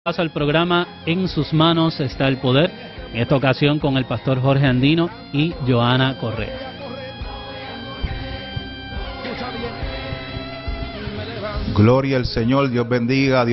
Paso al programa En sus manos está el poder, en esta ocasión con el pastor Jorge Andino y Joana Correa. Gloria al Señor, Dios bendiga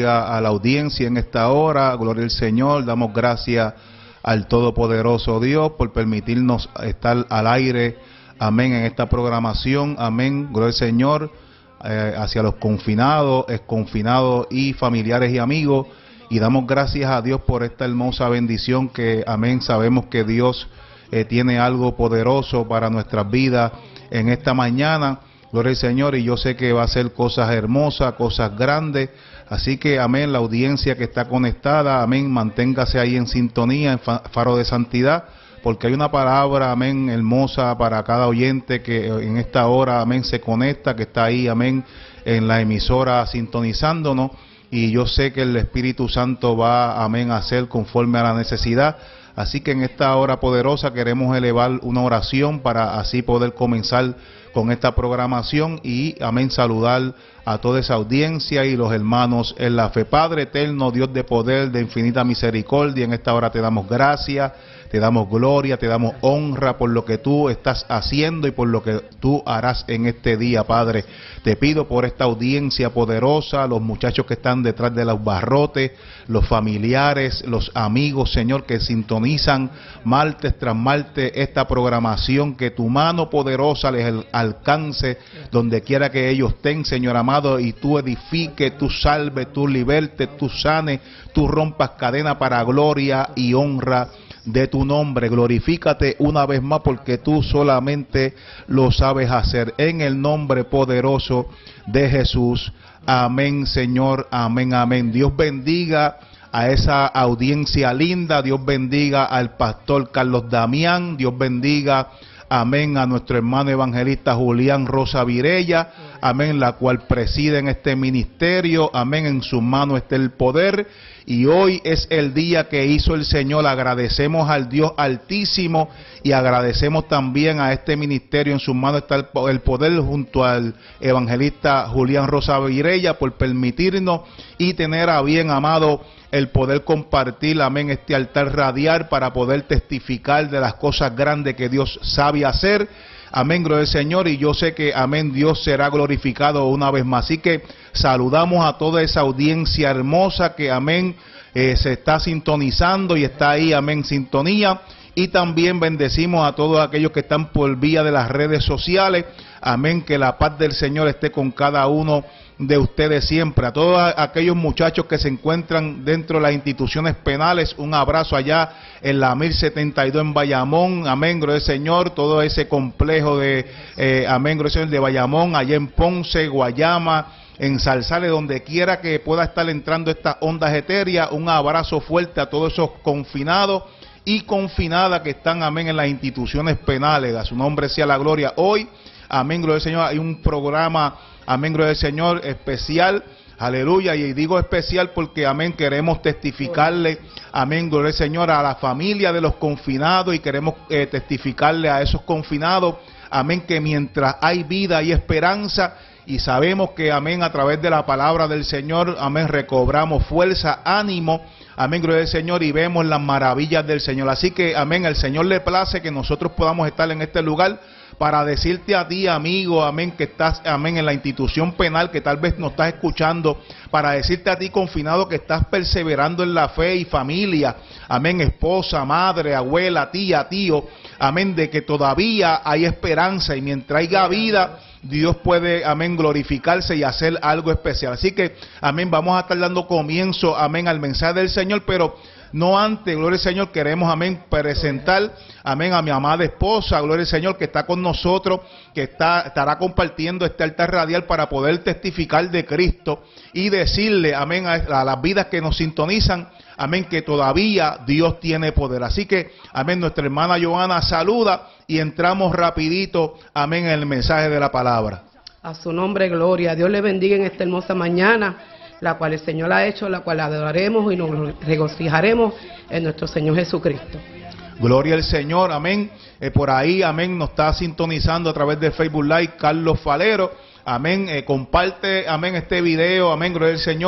a la audiencia en esta hora, gloria al Señor, damos gracias al Todopoderoso Dios por permitirnos estar al aire, amén, en esta programación, amén, gloria al Señor, hacia los confinados, exconfinados y familiares y amigos, y damos gracias a Dios por esta hermosa bendición que, amén, sabemos que Dios tiene algo poderoso para nuestras vidas en esta mañana. Gloria al Señor, y yo sé que va a ser cosas hermosas, cosas grandes, así que amén, la audiencia que está conectada, amén, manténgase ahí en sintonía, en Faro de Santidad, porque hay una palabra, amén, hermosa para cada oyente que en esta hora, amén, se conecta, que está ahí, amén, en la emisora sintonizándonos, y yo sé que el Espíritu Santo va, amén, a hacer conforme a la necesidad. Así que en esta hora poderosa queremos elevar una oración para así poder comenzar con esta programación y, amén, saludar a toda esa audiencia y los hermanos en la fe. Padre eterno, Dios de poder, de infinita misericordia, en esta hora te damos gracias, te damos gloria, te damos honra por lo que tú estás haciendo y por lo que tú harás en este día, Padre. Te pido por esta audiencia poderosa, los muchachos que están detrás de los barrotes, los familiares, los amigos, Señor, que sintonizan martes tras martes esta programación, que tu mano poderosa les alcance donde quiera que ellos estén, Señor amado, y tú edifiques, tú salves, tú libertes, tú sanes, tú rompas cadena para gloria y honra de tu nombre. Glorifícate una vez más porque tú solamente lo sabes hacer. En el nombre poderoso de Jesús. Amén, Señor. Amén, amén. Dios bendiga a esa audiencia linda. Dios bendiga al pastor Carlos Damián. Dios bendiga, amén, a nuestro hermano evangelista Julián Rosa Virella, amén, la cual preside en este ministerio, amén, en su mano está el poder, y hoy es el día que hizo el Señor. Agradecemos al Dios Altísimo y agradecemos también a este ministerio, en su mano está el poder, junto al evangelista Julián Rosa Virella, por permitirnos y tener a bien, amado, el poder compartir, amén, este altar radial para poder testificar de las cosas grandes que Dios sabe hacer. Amén, gloria al Señor, y yo sé que, amén, Dios será glorificado una vez más. Así que saludamos a toda esa audiencia hermosa que, amén, se está sintonizando y está ahí, amén, sintonía. Y también bendecimos a todos aquellos que están por vía de las redes sociales. Amén, que la paz del Señor esté con cada uno de ustedes siempre. A todos aquellos muchachos que se encuentran dentro de las instituciones penales, un abrazo allá en la 1072 en Bayamón. Amén, gloria al Señor. Todo ese complejo de, amén, gloria al Señor, de Bayamón, allá en Ponce, Guayama, en Zarzales, donde quiera que pueda estar entrando estas ondas etéreas. Un abrazo fuerte a todos esos confinados y confinadas que están, amén, en las instituciones penales. A su nombre sea la gloria. Hoy, amén, gloria al Señor, hay un programa, amén, gloria al Señor, especial, aleluya, y digo especial porque, amén, queremos testificarle, amén, gloria al Señor, a la familia de los confinados, y queremos testificarle a esos confinados, amén, que mientras hay vida hay esperanza, y sabemos que, amén, a través de la palabra del Señor, amén, recobramos fuerza, ánimo, amén, gloria al Señor, y vemos las maravillas del Señor. Así que, amén, al Señor le place que nosotros podamos estar en este lugar para decirte a ti, amigo, amén, que estás, amén, en la institución penal, que tal vez nos estás escuchando, para decirte a ti, confinado, que estás perseverando en la fe y familia, amén, esposa, madre, abuela, tía, tío, amén, de que todavía hay esperanza, y mientras haya vida, Dios puede, amén, glorificarse y hacer algo especial. Así que, amén, vamos a estar dando comienzo, amén, al mensaje del Señor, pero no antes, gloria al Señor, queremos, amén, presentar, amén, a mi amada esposa, gloria al Señor, que está con nosotros, que estará compartiendo este altar radial para poder testificar de Cristo y decirle, amén, a las vidas que nos sintonizan, amén, que todavía Dios tiene poder. Así que, amén, nuestra hermana Joana saluda y entramos rapidito, amén, en el mensaje de la palabra. A su nombre, gloria. Dios le bendiga en esta hermosa mañana, la cual el Señor ha hecho, la cual adoraremos y nos regocijaremos en nuestro Señor Jesucristo. Gloria al Señor, amén. Por ahí, amén, nos está sintonizando a través de Facebook Live Carlos Falero. Amén, comparte, amén, este video, amén, gloria al Señor.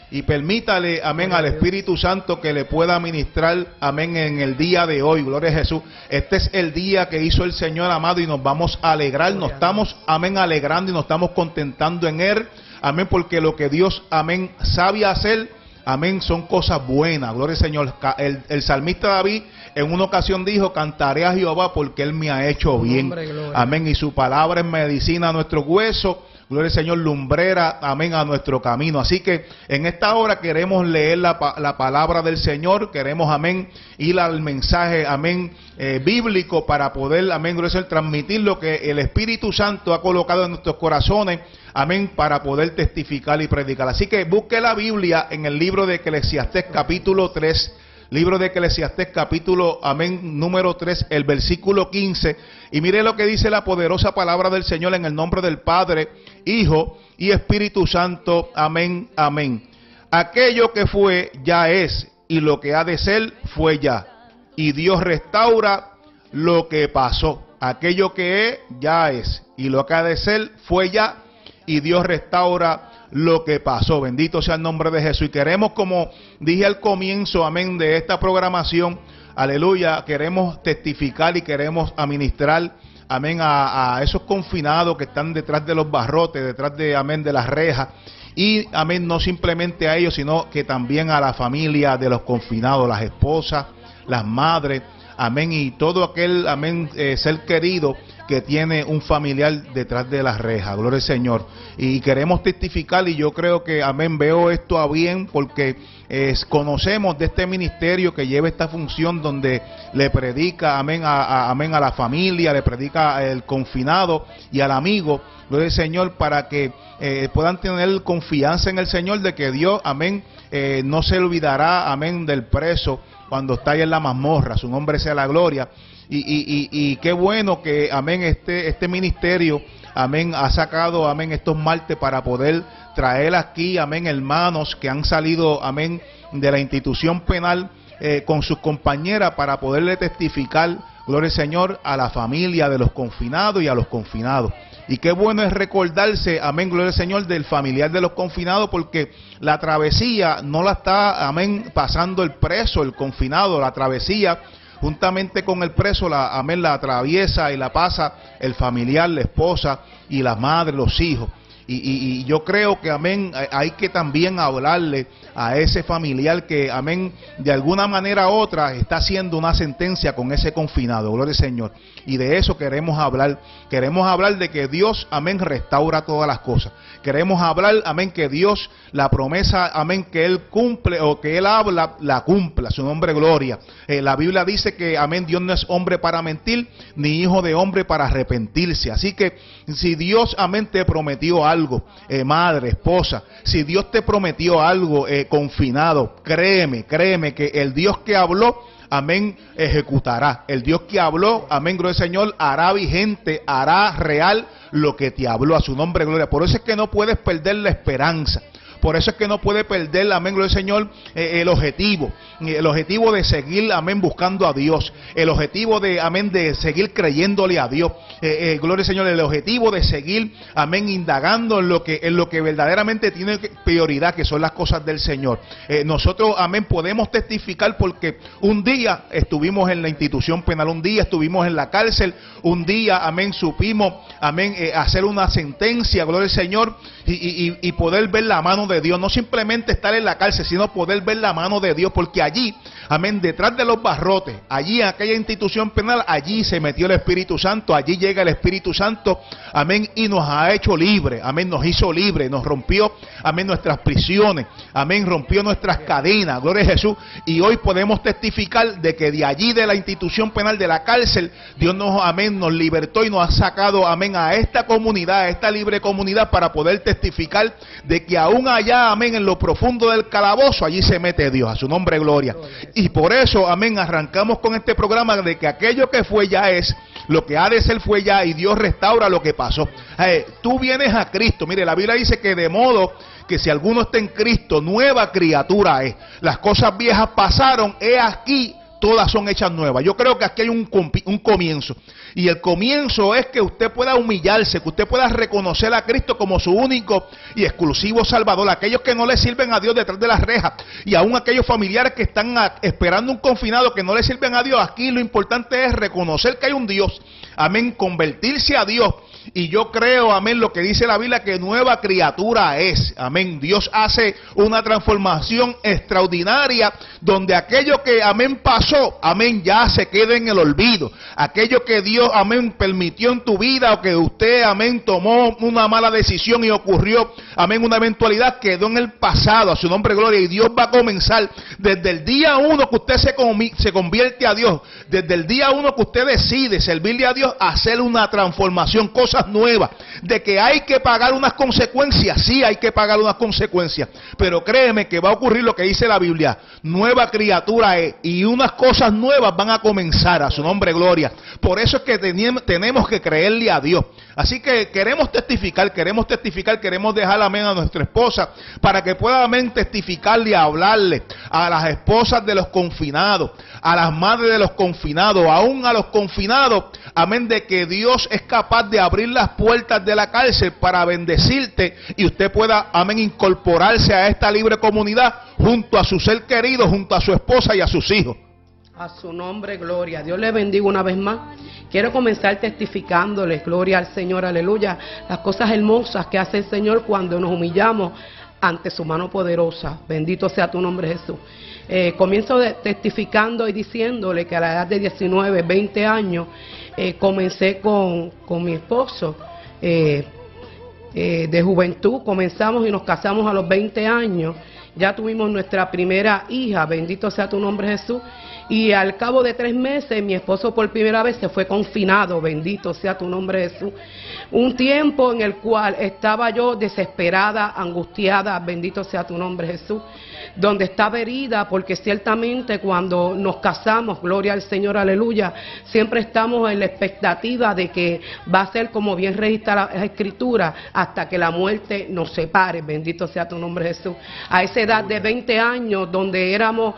y permítale, amén, al Espíritu Santo que le pueda ministrar, amén, en el día de hoy. Gloria a Jesús. Este es el día que hizo el Señor, amado, y nos vamos a alegrar, nos estamos, amén, alegrando y nos estamos contentando en Él, amén, porque lo que Dios, amén, sabe hacer, amén, son cosas buenas. Gloria al Señor. El salmista David en una ocasión dijo: cantaré a Jehová porque Él me ha hecho bien. Amén, y su palabra es medicina a nuestros huesos. Gloria al Señor, lumbrera, amén, a nuestro camino. Así que en esta hora queremos leer la palabra del Señor, queremos, amén, ir al mensaje, amén, bíblico para poder, amén, gloria al Señor, transmitir lo que el Espíritu Santo ha colocado en nuestros corazones, amén, para poder testificar y predicar. Así que busque la Biblia en el libro de Eclesiastés capítulo 3. Libro de Eclesiastés capítulo, amén, número 3, el versículo 15. Y mire lo que dice la poderosa palabra del Señor en el nombre del Padre, Hijo y Espíritu Santo. Amén, amén. Aquello que fue, ya es, y lo que ha de ser, fue ya. Y Dios restaura lo que pasó. Aquello que es, ya es, y lo que ha de ser, fue ya. Y Dios restaura lo que pasó. Bendito sea el nombre de Jesús. Y queremos, como dije al comienzo, amén, de esta programación, aleluya, queremos testificar y queremos administrar, amén, a esos confinados que están detrás de los barrotes, detrás de, amén, de las rejas. Y, amén, no simplemente a ellos, sino que también a la familia de los confinados, las esposas, las madres, amén, y todo aquel, amén, ser querido que tiene un familiar detrás de las rejas. Gloria al Señor. Y queremos testificar, y yo creo que, amén, veo esto a bien, porque conocemos de este ministerio que lleva esta función donde le predica, amén, amén, a la familia, le predica al confinado y al amigo. Gloria al Señor, para que puedan tener confianza en el Señor de que Dios, amén, no se olvidará, amén, del preso cuando está ahí en la mazmorra. Su nombre sea la gloria. Y qué bueno que, amén, este ministerio, amén, ha sacado, amén, estos martes para poder traer aquí, amén, hermanos que han salido, amén, de la institución penal con sus compañeras para poderle testificar, gloria al Señor, a la familia de los confinados y a los confinados. Y qué bueno es recordarse, amén, gloria al Señor, del familiar de los confinados, porque la travesía no la está, amén, pasando el preso, el confinado. La travesía, juntamente con el preso, amén, la atraviesa y la pasa el familiar, la esposa y la madre, los hijos. Y yo creo que, amén, hay que también hablarle a ese familiar que, amén, de alguna manera u otra está haciendo una sentencia con ese confinado. Gloria al Señor. Y de eso queremos hablar. Queremos hablar de que Dios, amén, restaura todas las cosas. Queremos hablar, amén, que Dios, la promesa, amén, que Él cumple o que Él habla, la cumpla. Su nombre, gloria. La Biblia dice que, amén, Dios no es hombre para mentir, ni hijo de hombre para arrepentirse. Así que si Dios, amén, te prometió algo, madre, esposa, si Dios te prometió algo, confinado, créeme que el Dios que habló, amén, ejecutará. El Dios que habló, amén, gloria al Señor, hará vigente, hará real lo que te habló. A su nombre, gloria. Por eso es que no puedes perder la esperanza. Por eso es que no puede perder, amén, gloria al Señor, el objetivo de seguir, amén, buscando a Dios, el objetivo de, amén, de seguir creyéndole a Dios, gloria al Señor, el objetivo de seguir, amén, indagando en lo que verdaderamente tiene prioridad, que son las cosas del Señor. Nosotros, amén, podemos testificar porque un día estuvimos en la institución penal, un día estuvimos en la cárcel, un día, amén, supimos, amén, hacer una sentencia, gloria al Señor, y poder ver la mano de Dios, no simplemente estar en la cárcel, sino poder ver la mano de Dios, porque allí, amén, detrás de los barrotes, allí en aquella institución penal, allí se metió el Espíritu Santo, allí llega el Espíritu Santo, amén, y nos ha hecho libres, amén, nos hizo libres, nos rompió, amén, nuestras prisiones, amén, rompió nuestras cadenas, gloria a Jesús, y hoy podemos testificar de que de allí, de la institución penal, de la cárcel, Dios nos, amén, nos libertó y nos ha sacado, amén, a esta comunidad, a esta libre comunidad, para poder testificar de que aún allá, amén, en lo profundo del calabozo, allí se mete Dios. A su nombre, gloria. Y por eso, amén, arrancamos con este programa de que aquello que fue ya es, lo que ha de ser fue ya, y Dios restaura lo que pasó. Tú vienes a Cristo. Mire, la Biblia dice que de modo que si alguno está en Cristo, nueva criatura es. Las cosas viejas pasaron, he aquí, todas son hechas nuevas. Yo creo que aquí hay un comienzo. Y el comienzo es que usted pueda humillarse, que usted pueda reconocer a Cristo como su único y exclusivo Salvador. Aquellos que no le sirven a Dios detrás de las rejas, y aún aquellos familiares que están esperando un confinado que no le sirven a Dios, aquí lo importante es reconocer que hay un Dios. Amén, convertirse a Dios. Y yo creo, amén, lo que dice la Biblia, que nueva criatura es. Amén. Dios hace una transformación extraordinaria donde aquello que, amén, pasó, amén, ya se queda en el olvido. Aquello que Dios, amén, permitió en tu vida, o que usted, amén, tomó una mala decisión y ocurrió, amén, una eventualidad, quedó en el pasado. A su nombre, gloria. Y Dios va a comenzar desde el día 1 que usted se convierte a Dios, desde el día 1 que usted decide servirle a Dios, hacer una transformación, cosas nuevas. De que hay que pagar unas consecuencias, sí hay que pagar unas consecuencias, pero créeme que va a ocurrir lo que dice la Biblia: nueva criatura es, y unas cosas nuevas van a comenzar. A su nombre, gloria. Por eso es que tenemos que creerle a Dios. Así que queremos testificar, queremos dejar, amén, a nuestra esposa para que pueda, amén, testificarle y hablarle a las esposas de los confinados, a las madres de los confinados, aún a los confinados, amén, de que Dios es capaz de abrir las puertas de la cárcel para bendecirte y usted pueda, amén, incorporarse a esta libre comunidad junto a su ser querido, junto a su esposa y a sus hijos. A su nombre, gloria. Dios le bendiga una vez más. Quiero comenzar testificándoles, gloria al Señor, aleluya, las cosas hermosas que hace el Señor cuando nos humillamos ante su mano poderosa. Bendito sea tu nombre, Jesús. Comienzo testificando y diciéndole que a la edad de 19, 20 años, comencé con mi esposo de juventud. Comenzamos y nos casamos a los 20 años. Ya tuvimos nuestra primera hija, bendito sea tu nombre, Jesús. Y al cabo de 3 meses, mi esposo por primera vez se fue confinado, bendito sea tu nombre, Jesús. Un tiempo en el cual estaba yo desesperada, angustiada, bendito sea tu nombre, Jesús. Donde estaba herida, porque ciertamente cuando nos casamos, gloria al Señor, aleluya, siempre estamos en la expectativa de que va a ser como bien registra la Escritura, hasta que la muerte nos separe, bendito sea tu nombre, Jesús. A esa edad de 20 años, donde éramos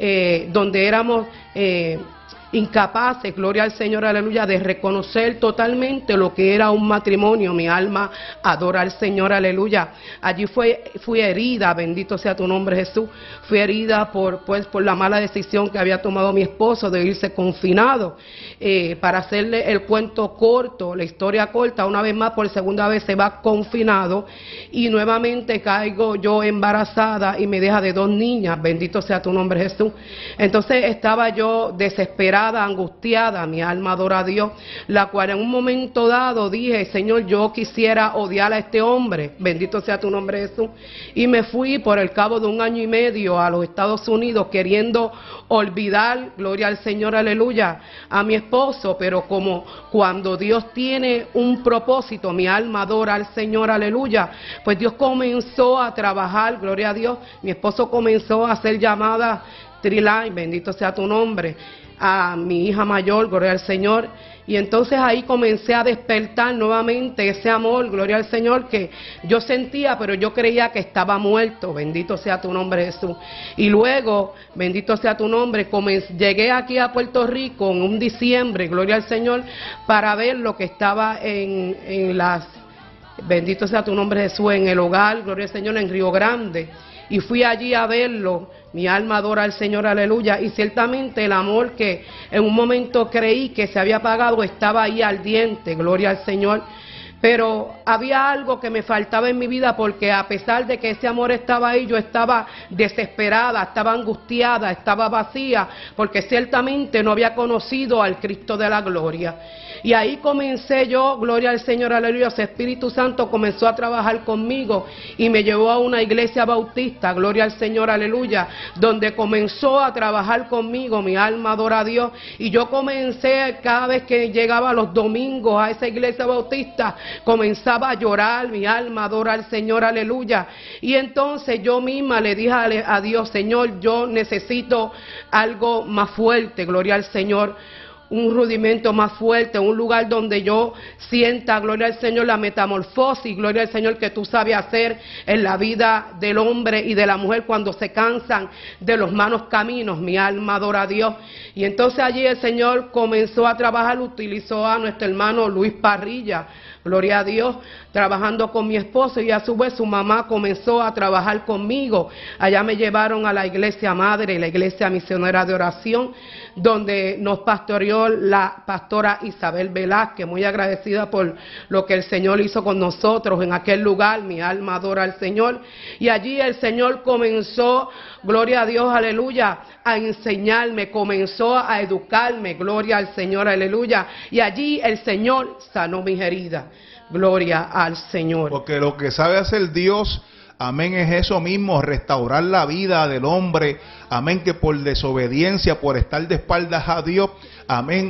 incapaces, gloria al Señor, aleluya, de reconocer totalmente lo que era un matrimonio. Mi alma adora al Señor, aleluya. Allí fui herida, bendito sea tu nombre, Jesús. Fui herida por la mala decisión que había tomado mi esposo de irse confinado. Para hacerle el cuento corto, la historia corta, una vez más, por segunda vez se va confinado y nuevamente caigo yo embarazada y me deja de 2 niñas, bendito sea tu nombre, Jesús. Entonces estaba yo desesperada, angustiada, mi alma adora a Dios, la cual en un momento dado dije: Señor, yo quisiera odiar a este hombre, bendito sea tu nombre, Jesús. Y me fui por el cabo de 1 año y medio a los Estados Unidos queriendo olvidar, gloria al Señor, aleluya, a mi esposo. Pero como cuando Dios tiene un propósito, mi alma adora al Señor, aleluya, pues Dios comenzó a trabajar, gloria a Dios. Mi esposo comenzó a hacer llamadas Triline, bendito sea tu nombre, a mi hija mayor, gloria al Señor. Y entonces ahí comencé a despertar nuevamente ese amor, gloria al Señor, que yo sentía, pero yo creía que estaba muerto, bendito sea tu nombre, Jesús. Y luego, bendito sea tu nombre, llegué aquí a Puerto Rico en un diciembre, gloria al Señor, para ver lo que estaba en las, bendito sea tu nombre, Jesús, en el hogar, gloria al Señor, en Río Grande. Y fui allí a verlo. Mi alma adora al Señor, aleluya. Y ciertamente el amor que en un momento creí que se había apagado estaba ahí ardiente, gloria al Señor. Pero había algo que me faltaba en mi vida, porque a pesar de que ese amor estaba ahí, yo estaba desesperada, estaba angustiada, estaba vacía, porque ciertamente no había conocido al Cristo de la gloria. Y ahí comencé yo, gloria al Señor, aleluya, ese Espíritu Santo comenzó a trabajar conmigo y me llevó a una iglesia bautista, gloria al Señor, aleluya, donde comenzó a trabajar conmigo. Mi alma adora a Dios. Y yo comencé, cada vez que llegaba los domingos a esa iglesia bautista, comenzaba a llorar. Mi alma adora al Señor, aleluya. Y entonces yo misma le dije a Dios: Señor, yo necesito algo más fuerte, gloria al Señor. un rudimento más fuerte, un lugar donde yo sienta, gloria al Señor, la metamorfosis, gloria al Señor, que tú sabes hacer en la vida del hombre y de la mujer cuando se cansan de los malos caminos. Mi alma adora a Dios. Y entonces allí el Señor comenzó a trabajar, utilizó a nuestro hermano Luis Parrilla, gloria a Dios, trabajando con mi esposo, y a su vez su mamá comenzó a trabajar conmigo. Allá me llevaron a la iglesia madre, la iglesia misionera de oración, donde nos pastoreó la pastora Isabel Velázquez, muy agradecida por lo que el Señor hizo con nosotros en aquel lugar. Mi alma adora al Señor. Y allí el Señor comenzó, gloria a Dios, aleluya, a enseñarme, comenzó a educarme, gloria al Señor, aleluya. Y allí el Señor sanó mis heridas. Gloria al Señor. Porque lo que sabe hacer Dios, amén, es eso mismo, restaurar la vida del hombre, amén, que por desobediencia, por estar de espaldas a Dios, amén,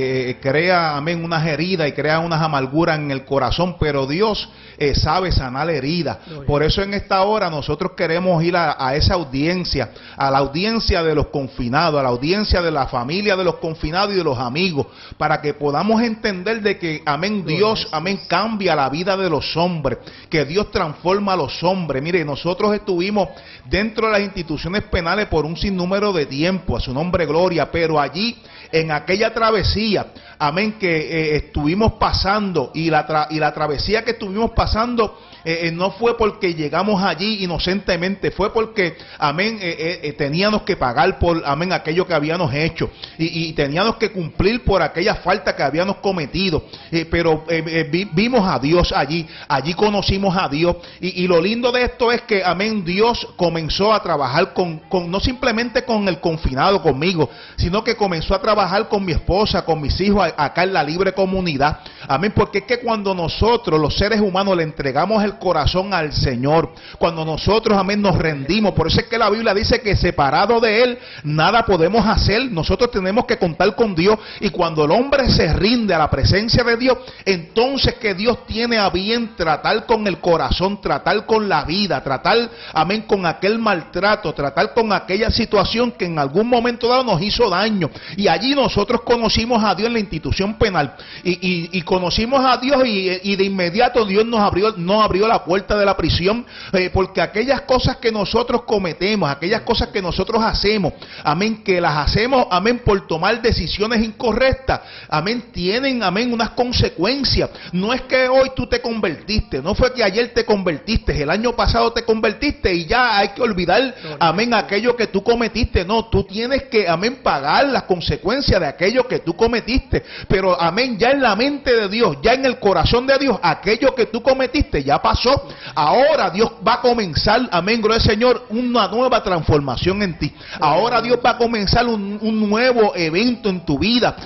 crea, amén, unas heridas y crea unas amarguras en el corazón, pero Dios sabe sanar heridas. Por eso en esta hora nosotros queremos ir a esa audiencia, a la audiencia de los confinados, a la audiencia de la familia de los confinados y de los amigos, para que podamos entender de que, amén, Dios, amén, cambia la vida de los hombres, que Dios transforma a los hombres. Mire, nosotros estuvimos dentro de las instituciones penales por un sinnúmero de tiempo, a su nombre gloria, pero allí en aquella travesía, amén, que estuvimos pasando, y la travesía que estuvimos pasando no fue porque llegamos allí inocentemente, fue porque, amén, teníamos que pagar por, amén, aquello que habíamos hecho, y teníamos que cumplir por aquella falta que habíamos cometido, pero vimos a Dios allí conocimos a Dios, y lo lindo de esto es que, amén, Dios comenzó a trabajar no simplemente con el confinado, conmigo, sino que comenzó a trabajar con mi esposa, con mis hijos, acá en la libre comunidad, amén, porque es que cuando nosotros, los seres humanos, le entregamos el corazón al Señor, cuando nosotros, amén, nos rendimos, por eso es que la Biblia dice que separado de Él, nada podemos hacer. Nosotros tenemos que contar con Dios, y cuando el hombre se rinde a la presencia de Dios, entonces que Dios tiene a bien tratar con el corazón, tratar con la vida, tratar, amén, con aquel maltrato, tratar con aquella situación que en algún momento dado nos hizo daño. Y allí nosotros conocimos a Dios en la institución penal, y conocimos a Dios, y de inmediato Dios nos abrió la puerta de la prisión, porque aquellas cosas que nosotros cometemos, aquellas cosas que nosotros hacemos, amén, que las hacemos, amén, por tomar decisiones incorrectas, amén, tienen, amén, unas consecuencias. No es que hoy tú te convertiste, no fue que ayer te convertiste, el año pasado te convertiste y ya hay que olvidar, amén, aquello que tú cometiste. No, tú tienes que, amén, pagar las consecuencias de aquello que tú cometiste, pero, amén, ya en la mente de Dios, ya en el corazón de Dios, aquello que tú cometiste ya pasó. Ahora Dios va a comenzar, amén, gloria al Señor, una nueva transformación en ti. Ahora Dios va a comenzar un nuevo evento en tu vida,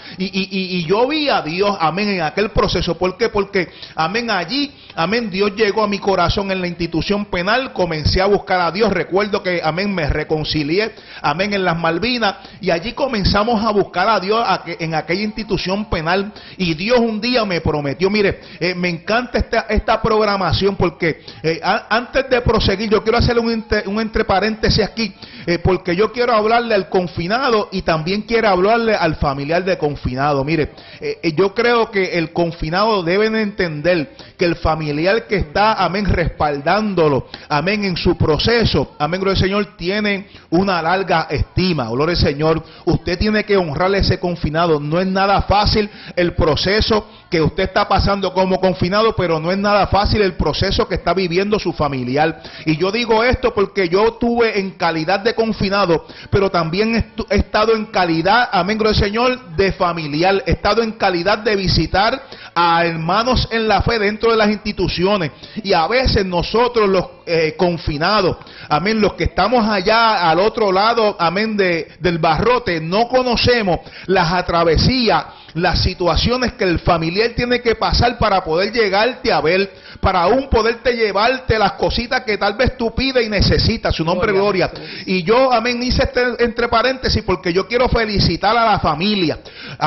y yo vi a Dios, amén, en aquel proceso. ¿Por qué? Porque, amén, allí, amén, Dios llegó a mi corazón en la institución penal, comencé a buscar a Dios. Recuerdo que, amén, me reconcilié, amén, en las Malvinas, y allí comenzamos a buscar a Dios en aquella institución penal, y Dios un día me prometió, mire, me encanta esta programación, porque antes de proseguir, yo quiero hacer un entre paréntesis aquí, porque yo quiero hablarle al confinado y también quiero hablarle al familiar de confinado. Mire, yo creo que el confinado deben entender que el familiar que está, amén, respaldándolo, amén, en su proceso, amén, gloria al Señor, tiene una larga estima, gloria al Señor. Usted tiene que honrarle a ese confinado. No es nada fácil el proceso que usted está pasando como confinado, pero no es nada fácil el proceso que está viviendo su familiar. Y yo digo esto porque yo tuve en calidad de confinado, pero también he estado en calidad, amén, gloria al Señor, de familiar. He estado en calidad de visitar a hermanos en la fe dentro de las instituciones, y a veces nosotros los confinados, amén, los que estamos allá al otro lado, amén, del barrote, no conocemos las travesías, las situaciones que el familiar tiene que pasar para poder llegarte a ver, para aún poderte llevarte las cositas que tal vez tú pides y necesitas. Su nombre, gloria. Y yo, amén, hice entre paréntesis porque yo quiero felicitar a la familia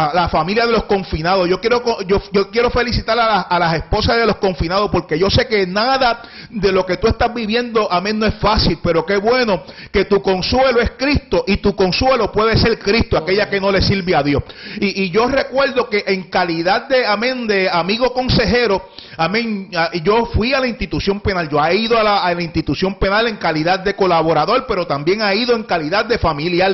de los confinados. Yo quiero felicitar a las esposas de los confinados, porque yo sé que nada de lo que tú estás viviendo, amén, no es fácil, pero qué bueno que tu consuelo es Cristo, y tu consuelo puede ser Cristo, aquella que no le sirve a Dios. Y yo recuerdo que en calidad de, amén, de amigo consejero, amén, yo fui a la institución penal. Yo he ido a la institución penal en calidad de colaborador, pero también he ido en calidad de familiar.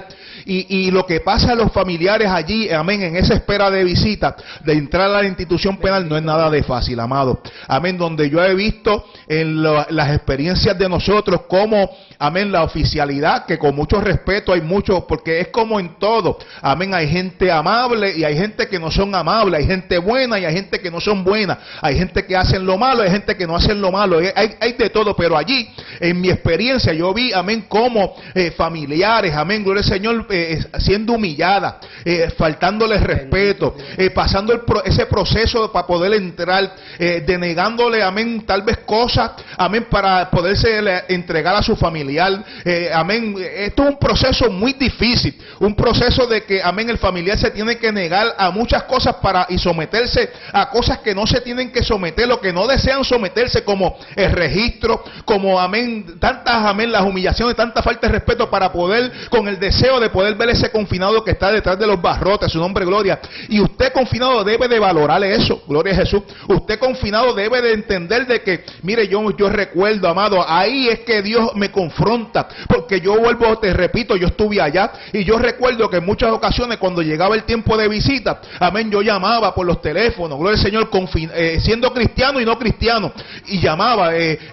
Y lo que pasa a los familiares allí, amén, en esa espera de visita, de entrar a la institución penal, no es nada de fácil, amado. Amén, donde yo he visto en las experiencias de nosotros cómo, amén, la oficialidad, que con mucho respeto hay muchos, porque es como en todo, amén, hay gente amable y hay gente que no son amables, hay gente buena y hay gente que no son buenas, hay gente que hacen lo malo, hay gente que no hacen lo malo, hay de todo. Pero allí, en mi experiencia, yo vi, amén, como familiares, amén, gloria al Señor, siendo humilladas, faltándoles respeto, pasando ese proceso para poder entrar, denegándole, amén, tal vez cosas, amén, para poderse entregar a su familiar, amén. Esto es un proceso muy difícil, un proceso de que, amén, el familiar se tiene que negar a muchas cosas y someterse a cosas que no se tienen que someter, o que no desean someterse, como el registro, como, amén, tantas, amén, las humillaciones, tanta falta de respeto, para poder, con el deseo de poder ver ese confinado que está detrás de los barrotes. Su nombre, gloria. Y usted, confinado, debe de valorar eso, gloria a Jesús. Usted, confinado, debe de entender de que, mire, yo recuerdo, amado, ahí es que Dios me confronta, porque yo vuelvo, te repito, yo estuve allá, y yo recuerdo que en muchas ocasiones, cuando llegaba el tiempo de visita, amén, yo llamaba por los teléfonos, gloria al Señor, siendo cristiano y no cristiano, y llamaba,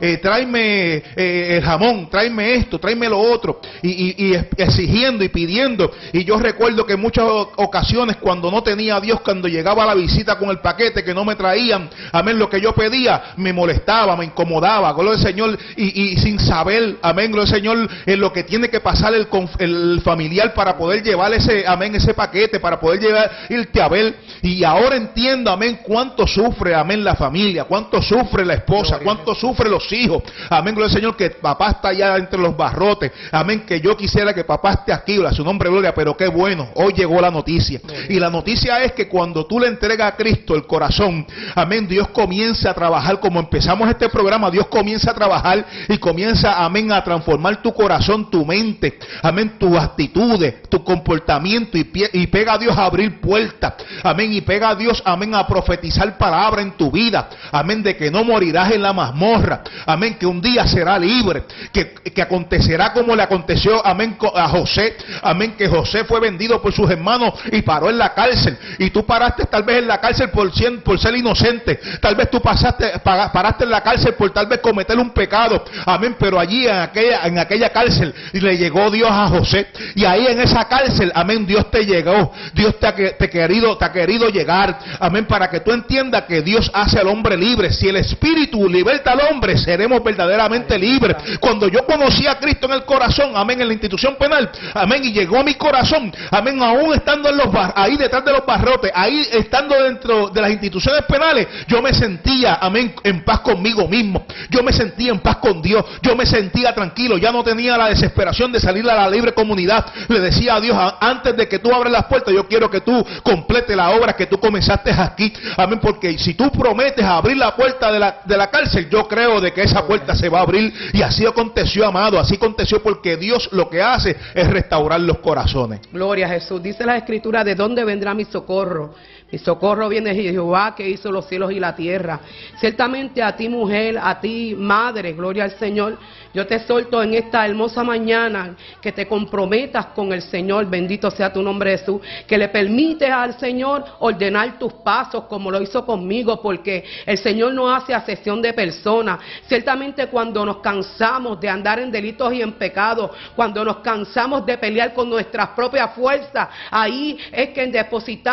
tráeme el jamón, tráeme esto, tráeme lo otro, y exigiendo y pidiendo. Y yo recuerdo que en muchas ocasiones, cuando no tenía a Dios, cuando llegaba a la visita con el paquete que no me traían, amén, lo que yo pedía, me molestaba, me incomodaba, gloria al Señor, y sin saber, amén, gloria al Señor, en lo que tiene que pasar el familiar para poder llevar ese, amén, ese paquete, para poder irte a ver. Y ahora entiendo, amén, cuánto sufre, amén, la familia, cuánto sufre la esposa, cuánto sufre los hijos, amén, gloria al Señor, que papá está allá entre los barrotes, amén, que yo quisiera que papá esté aquí, a su nombre, gloria. Pero qué bueno, hoy llegó la noticia, y la noticia es que cuando tú le entregas a Cristo el corazón, amén, Dios comienza a trabajar, como empezamos este programa, Dios comienza a trabajar y comienza, amén, a transformar tu corazón, tu mente, amén, tus actitudes, tu comportamiento, y pega a Dios a abrir puertas, amén, y pega a Dios, amén, a profetizar palabra en tu vida, amén, de que no morirás en la mazmorra, amén, que un día será libre, que acontecerá como le aconteció, amén, a José, amén, que José fue vendido por sus hermanos y paró en la cárcel, y tú paraste tal vez en la cárcel por ser inocente, tal vez tú paraste en la cárcel por tal vez cometer un pecado, amén, pero allí en aquella cárcel le llegó Dios a José, y ahí en esa cárcel, amén, Dios te llegó, Dios te ha querido llegar, amén, para que tú entiendas que Dios hace al hombre libre. Si el Espíritu liberta al hombre, seremos verdaderamente libres. Cuando yo conocí a Cristo en el corazón, amén, en la institución penal, amén, y llegó a mi corazón, amén, aún estando ahí detrás de los barrotes, ahí estando dentro de las instituciones penales, yo me sentía, amén, en paz conmigo mismo, yo me sentía en paz con Dios, yo me sentía tranquilo, ya no tenía la desesperación de salir a la libre comunidad. Le decía a Dios, antes de que tú abres las puertas, yo quiero que tú completes la obra que tú comenzaste aquí, amén, porque si tú prometes abrir la puerta de la cárcel, yo creo de que esa puerta se va a abrir. Y así aconteció, amado, así aconteció, porque Dios lo que hace es restaurar los corazones. Gloria a Jesús. Dice la Escritura: ¿de dónde vendrá mi socorro? Mi socorro viene de Jehová, que hizo los cielos y la tierra. Ciertamente a ti, mujer, a ti, madre, gloria al Señor, yo te exhorto en esta hermosa mañana que te comprometas con el Señor, bendito sea tu nombre, Jesús, que le permites al Señor ordenar tus pasos como lo hizo conmigo, porque el Señor no hace acepción de personas. Ciertamente cuando nos cansamos de andar en delitos y en pecados, cuando nos cansamos de pelear con nuestras propias fuerzas, ahí es que depositamos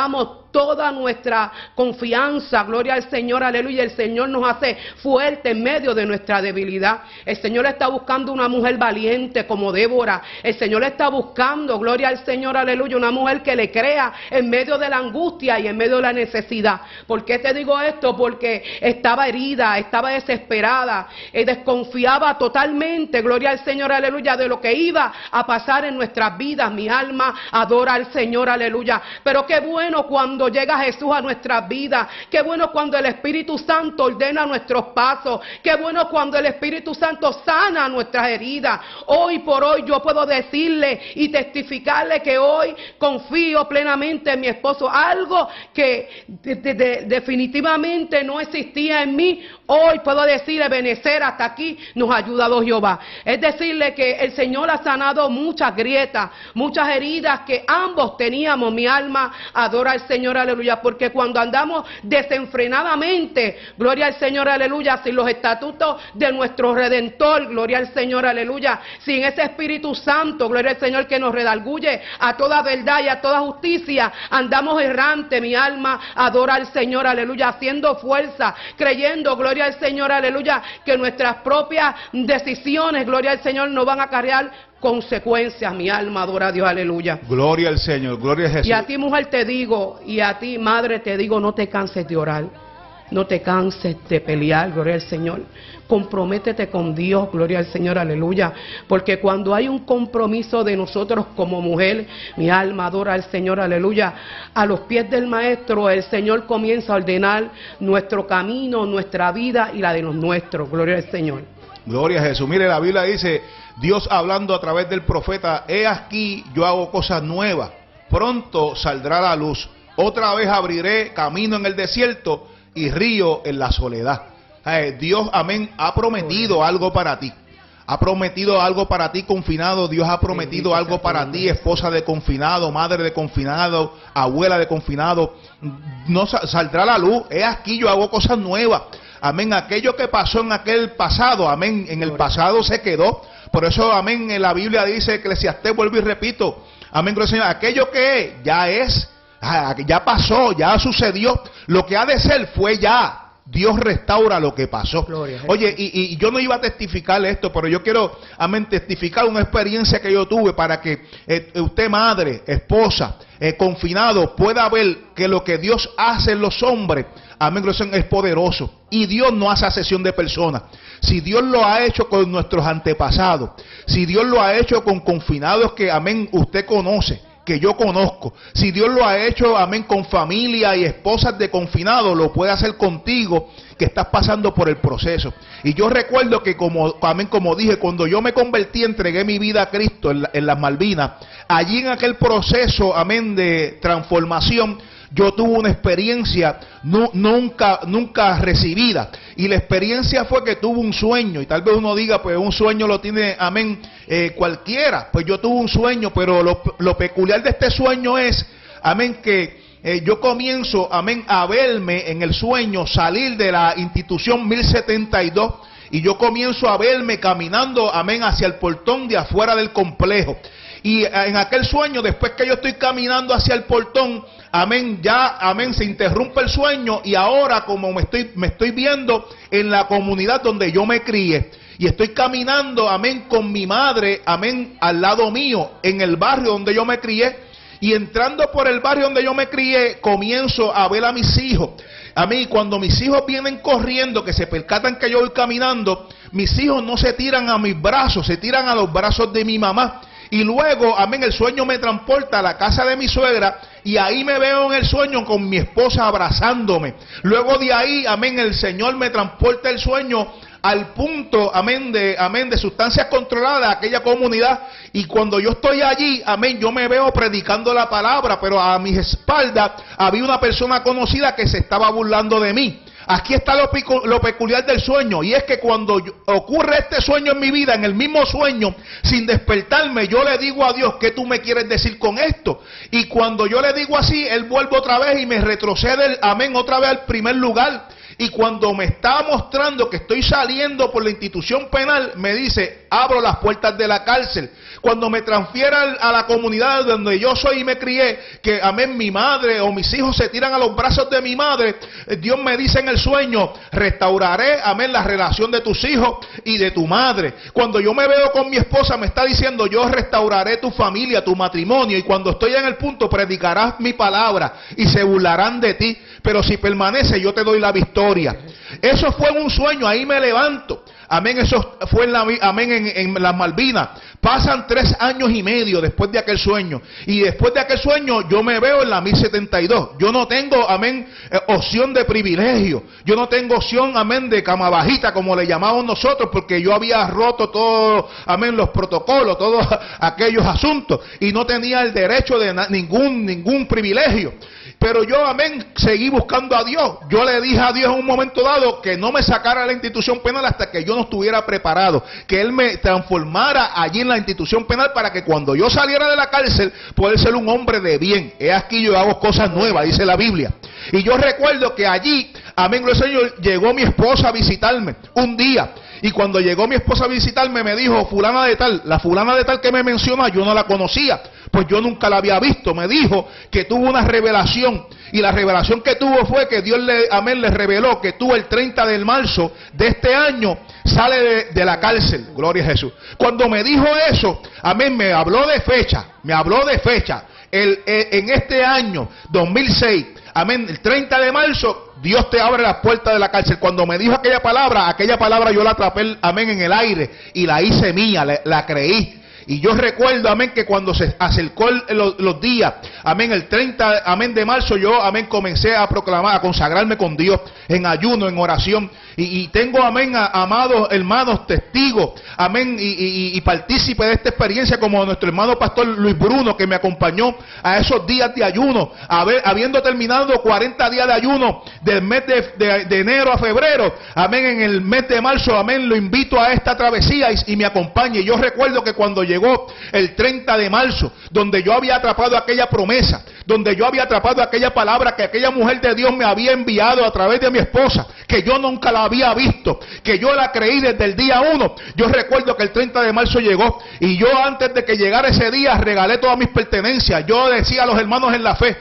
toda nuestra confianza, gloria al Señor, aleluya. El Señor nos hace fuerte en medio de nuestra debilidad. El Señor está buscando una mujer valiente como Débora. El Señor está buscando, gloria al Señor, aleluya, una mujer que le crea en medio de la angustia y en medio de la necesidad. ¿Por qué te digo esto? Porque estaba herida, estaba desesperada, desconfiaba totalmente, gloria al Señor, aleluya, de lo que iba a pasar en nuestras vidas. Mi alma adora al Señor, aleluya. Pero qué bueno cuando llega Jesús a nuestras vidas, qué bueno cuando el Espíritu Santo ordena nuestros pasos, qué bueno cuando el Espíritu Santo sana nuestras heridas. Hoy por hoy yo puedo decirle y testificarle que hoy confío plenamente en mi esposo. Algo que definitivamente no existía en mí, hoy puedo decirle, Ebenezer, hasta aquí nos ha ayudado Jehová. Es decirle que el Señor ha sanado muchas grietas, muchas heridas que ambos teníamos. Mi alma adora al Señor, aleluya, porque cuando andamos desenfrenadamente, gloria al Señor, aleluya, sin los estatutos de nuestro Redentor, gloria al Señor, aleluya, sin ese Espíritu Santo, gloria al Señor, que nos redarguye a toda verdad y a toda justicia, andamos errante. Mi alma adora al Señor, aleluya, haciendo fuerza, creyendo, gloria al Señor, aleluya, que nuestras propias decisiones, gloria al Señor, no van a acarrear consecuencias. Mi alma adora a Dios, aleluya. Gloria al Señor, gloria a Jesús. Y a ti, mujer, te digo, y a ti, madre, te digo, no te canses de orar, no te canses de pelear, gloria al Señor. Comprométete con Dios, gloria al Señor, aleluya. Porque cuando hay un compromiso de nosotros como mujer, mi alma adora al Señor, aleluya. A los pies del Maestro, el Señor comienza a ordenar nuestro camino, nuestra vida y la de los nuestros, gloria al Señor. Gloria a Jesús. Mire, la Biblia dice, Dios hablando a través del profeta, he aquí yo hago cosas nuevas, pronto saldrá la luz, otra vez abriré camino en el desierto y río en la soledad. Dios, amén, ha prometido algo para ti. Ha prometido algo para ti, confinado. Dios ha prometido algo para ti, esposa de confinado, madre de confinado, abuela de confinado. No saldrá la luz. He aquí yo hago cosas nuevas. Amén. Aquello que pasó en aquel pasado, amén, en el pasado se quedó. Por eso, amén, en la Biblia dice, Eclesiastés, vuelvo y repito, amén, gloria al Señor, aquello que ya es, ya pasó, ya sucedió. Lo que ha de ser fue ya. Dios restaura lo que pasó. Oye, y yo no iba a testificar esto, pero yo quiero, amén, testificar una experiencia que yo tuve para que usted, madre, esposa, confinado, pueda ver que lo que Dios hace en los hombres, amén, es poderoso. Y Dios no hace acepción de personas. Si Dios lo ha hecho con nuestros antepasados, si Dios lo ha hecho con confinados que, amén, usted conoce, que yo conozco, si Dios lo ha hecho, amén, con familia y esposas de confinados, lo puede hacer contigo que estás pasando por el proceso. Y yo recuerdo que amén, como dije, cuando yo me convertí, entregué mi vida a Cristo en las Malvinas, allí en aquel proceso, amén, de transformación, yo tuve una experiencia nunca recibida. Y la experiencia fue que tuve un sueño. Y tal vez uno diga, pues un sueño lo tiene, amén, cualquiera. Pues yo tuve un sueño, pero lo peculiar de este sueño es, amén, que yo comienzo, amén, a verme en el sueño salir de la institución 1072. Y yo comienzo a verme caminando, amén, hacia el portón de afuera del complejo. Y en aquel sueño, después que yo estoy caminando hacia el portón, amén, ya, amén, se interrumpe el sueño y ahora como me estoy viendo en la comunidad donde yo me crié y estoy caminando, amén, con mi madre, amén, al lado mío, en el barrio donde yo me crié, y entrando por el barrio donde yo me crié, comienzo a ver a mis hijos. A mí, cuando mis hijos vienen corriendo, que se percatan que yo voy caminando, mis hijos no se tiran a mis brazos, se tiran a los brazos de mi mamá. Y luego, amén, el sueño me transporta a la casa de mi suegra y ahí me veo en el sueño con mi esposa abrazándome. Luego de ahí, amén, el Señor me transporta el sueño al punto, amén, de sustancias controladas de aquella comunidad. Y cuando yo estoy allí, amén, yo me veo predicando la palabra, pero a mis espaldas había una persona conocida que se estaba burlando de mí. Aquí está lo peculiar del sueño, y es que cuando ocurre este sueño en mi vida, en el mismo sueño, sin despertarme, yo le digo a Dios, ¿qué tú me quieres decir con esto? Y cuando yo le digo así, Él vuelve otra vez y me retrocede, amén, otra vez al primer lugar. Y cuando me estaba mostrando que estoy saliendo por la institución penal, me dice, abro las puertas de la cárcel. Cuando me transfiera a la comunidad donde yo soy y me crié, que amén, mi madre o mis hijos se tiran a los brazos de mi madre, Dios me dice en el sueño, restauraré, amén, la relación de tus hijos y de tu madre. Cuando yo me veo con mi esposa, me está diciendo, yo restauraré tu familia, tu matrimonio, y cuando estoy en el punto, predicarás mi palabra y se burlarán de ti, pero si permanece, yo te doy la victoria. Eso fue un sueño, ahí me levanto. Amén, eso fue en las Malvinas. Pasan 3 años y medio después de aquel sueño. Y después de aquel sueño yo me veo en la 1072. Yo no tengo, amén, opción de privilegio. Yo no tengo opción, amén, de cama bajita como le llamamos nosotros, porque yo había roto todo, amén, los protocolos, todos aquellos asuntos. Y no tenía el derecho de ningún privilegio. Pero yo, amén, seguí buscando a Dios. Yo le dije a Dios en un momento dado que no me sacara de la institución penal hasta que yo no estuviera preparado. Que Él me transformara allí en la institución penal para que cuando yo saliera de la cárcel, poder ser un hombre de bien. He aquí yo hago cosas nuevas, dice la Biblia. Y yo recuerdo que allí, amén, gloria al Señor, llegó mi esposa a visitarme un día. Y cuando llegó mi esposa a visitarme, me dijo, fulana de tal, la fulana de tal que me menciona, yo no la conocía, pues yo nunca la había visto. Me dijo que tuvo una revelación, y la revelación que tuvo fue que Dios le reveló que tú el 30 de marzo de este año sale de la cárcel. Gloria a Jesús. Cuando me dijo eso, amén, me habló de fecha. En este año 2006, amén, el 30 de marzo, Dios te abre las puertas de la cárcel. Cuando me dijo aquella palabra yo la atrapé, amén, en el aire y la hice mía, la creí. Y yo recuerdo, amén, que cuando se acercó los días, amén, el 30, amén, de marzo, yo, amén, comencé a proclamar, a consagrarme con Dios en ayuno, en oración. Y tengo, amén, amados hermanos, testigos, amén, y partícipe de esta experiencia, como nuestro hermano pastor Luis Bruno, que me acompañó a esos días de ayuno, habiendo terminado 40 días de ayuno del mes de enero a febrero, amén, en el mes de marzo, amén, lo invito a esta travesía y me acompañe. Yo recuerdo que cuando llegó el 30 de marzo, donde yo había atrapado aquella promesa, donde yo había atrapado aquella palabra que aquella mujer de Dios me había enviado a través de mi esposa, que yo nunca la había visto, que yo la creí desde el día 1. Yo recuerdo que el 30 de marzo llegó y yo, antes de que llegara ese día, regalé todas mis pertenencias. Yo decía a los hermanos en la fe,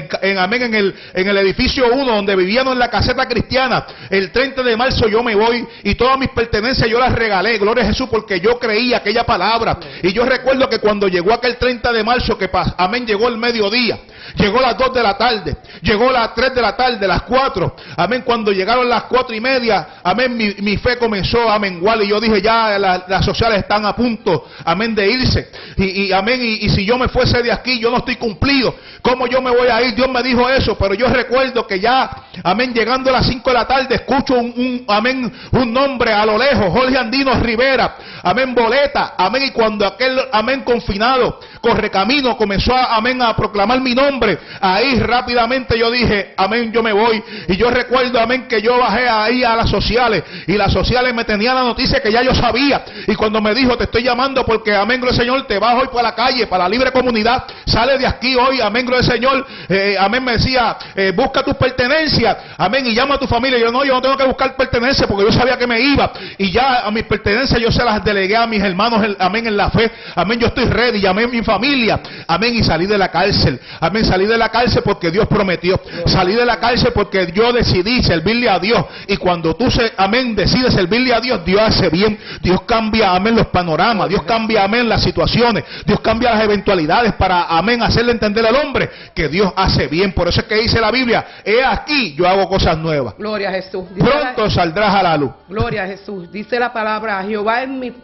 en el edificio 1 donde vivíamos en la caseta cristiana, el 30 de marzo yo me voy y todas mis pertenencias yo las regalé, gloria a Jesús, porque yo creía aquella palabra. Y yo recuerdo que cuando llegó aquel 30 de marzo, amén, llegó el mediodía, llegó las 2 de la tarde, llegó las 3 de la tarde, las 4, amén. Cuando llegaron las 4:30, amén, mi fe comenzó a menguar y yo dije, ya las sociales están a punto, amén, de irse. Amén, y si yo me fuese de aquí, yo no estoy cumplido. ¿Cómo yo me voy a ir? Dios me dijo eso, pero yo recuerdo que ya, amén, llegando a las 5 de la tarde, escucho un nombre a lo lejos, Jorge Andino Rivera, amén, boleta, amén. Y cuando aquel, amén, confinado, Correcamino, comenzó a proclamar mi nombre, ahí rápidamente yo dije, amén, yo me voy. Y yo recuerdo, amén, que yo bajé ahí a las sociales, y las sociales me tenían la noticia que ya yo sabía. Y cuando me dijo, te estoy llamando porque, amén, gloria al Señor, te vas hoy para la calle, para la libre comunidad, sale de aquí hoy, amén, gloria al Señor, amén, me decía, busca tus pertenencias, amén, y llama a tu familia. Yo no tengo que buscar pertenencias porque yo sabía que me iba, y ya a mis pertenencias yo se las delegué a mis hermanos, amén, en la fe, amén, yo estoy ready, llamé a mi familia, amén, y salí de la cárcel, amén, salí de la cárcel porque Dios prometió, salí de la cárcel porque yo decidí servirle a Dios. Y cuando tú, amén, decides servirle a Dios, Dios hace bien, Dios cambia, amén, los panoramas, Dios cambia, amén, las situaciones, Dios cambia las eventualidades para, amén, hacerle entender al hombre que Dios hace bien. Por eso es que dice la Biblia, he aquí, yo hago cosas nuevas. Gloria a Jesús. Pronto saldrás a la luz. Gloria a Jesús. Dice la palabra, Jehová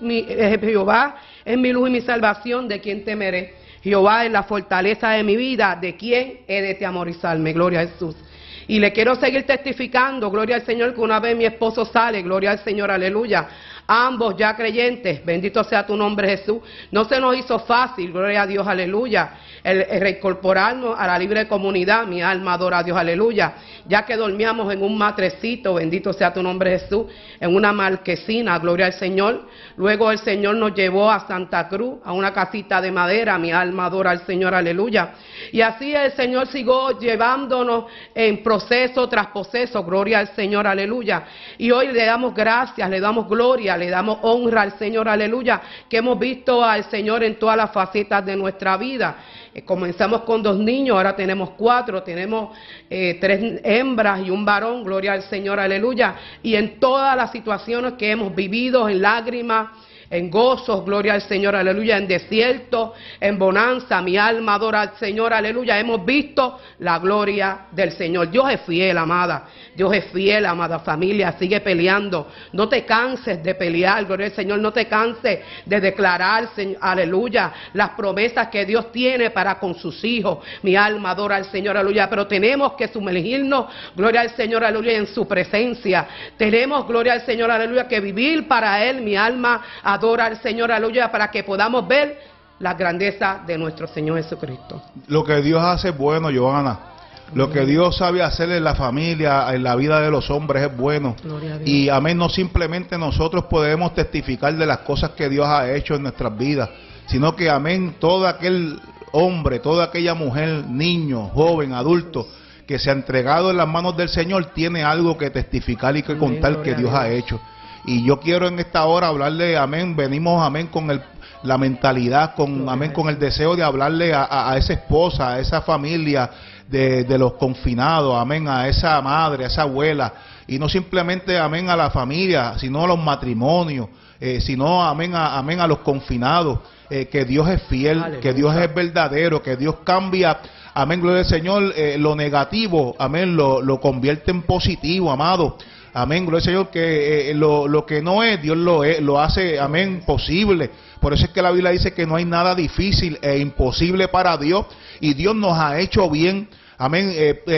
es mi luz y mi salvación, ¿de quién temeré? Jehová es la fortaleza de mi vida, ¿de quién he de temorizarme? Gloria a Jesús. Y le quiero seguir testificando, gloria al Señor, que una vez mi esposo sale, gloria al Señor, aleluya. Ambos ya creyentes, bendito sea tu nombre, Jesús. No se nos hizo fácil, gloria a Dios, aleluya. el reincorporarnos a la libre comunidad. Mi alma adora a Dios, aleluya. Ya que dormíamos en un matrecito, bendito sea tu nombre Jesús, en una marquesina, gloria al Señor. Luego el Señor nos llevó a Santa Cruz, a una casita de madera. Mi alma adora al Señor, aleluya. Y así el Señor siguió llevándonos en proceso tras proceso, gloria al Señor, aleluya. Y hoy le damos gracias, le damos gloria, le damos honra al Señor, aleluya, que hemos visto al Señor en todas las facetas de nuestra vida. Comenzamos con 2 niños, ahora tenemos 4, tenemos 3 hembras y un varón, gloria al Señor, aleluya. Y en todas las situaciones que hemos vivido, en lágrimas, en gozos, gloria al Señor, aleluya, en desierto, en bonanza, mi alma adora al Señor, aleluya, hemos visto la gloria del Señor. Dios es fiel, amada, Dios es fiel, amada familia, sigue peleando, no te canses de pelear, gloria al Señor, no te canses de declarar, aleluya, las promesas que Dios tiene para con sus hijos. Mi alma adora al Señor, aleluya, pero tenemos que sumergirnos, gloria al Señor, aleluya, en su presencia. Tenemos, gloria al Señor, aleluya, que vivir para Él. Mi alma adora al Señor, aleluya, para que podamos ver la grandeza de nuestro Señor Jesucristo. Lo que Dios hace es bueno, Johanna. Lo que Dios sabe hacer en la familia, en la vida de los hombres es bueno. Y amén, no simplemente nosotros podemos testificar de las cosas que Dios ha hecho en nuestras vidas, sino que amén, todo aquel hombre, toda aquella mujer, niño, joven, adulto, que se ha entregado en las manos del Señor, tiene algo que testificar y que contar que Dios ha hecho. Y yo quiero en esta hora hablarle, amén, venimos, amén, con la mentalidad, amén, con el deseo de hablarle a esa esposa, a esa familia de los confinados, amén, a esa madre, a esa abuela, y no simplemente, amén, a la familia, sino a los matrimonios, sino, amén, a los confinados, que Dios es fiel, aleluya, que Dios es verdadero, que Dios cambia, amén, gloria al Señor, lo negativo, amén, lo convierte en positivo, amado. Amén, gloria al Señor, que lo que no es, Dios lo hace, amén, posible. Por eso es que la Biblia dice que no hay nada difícil e imposible para Dios, y Dios nos ha hecho bien. Amén,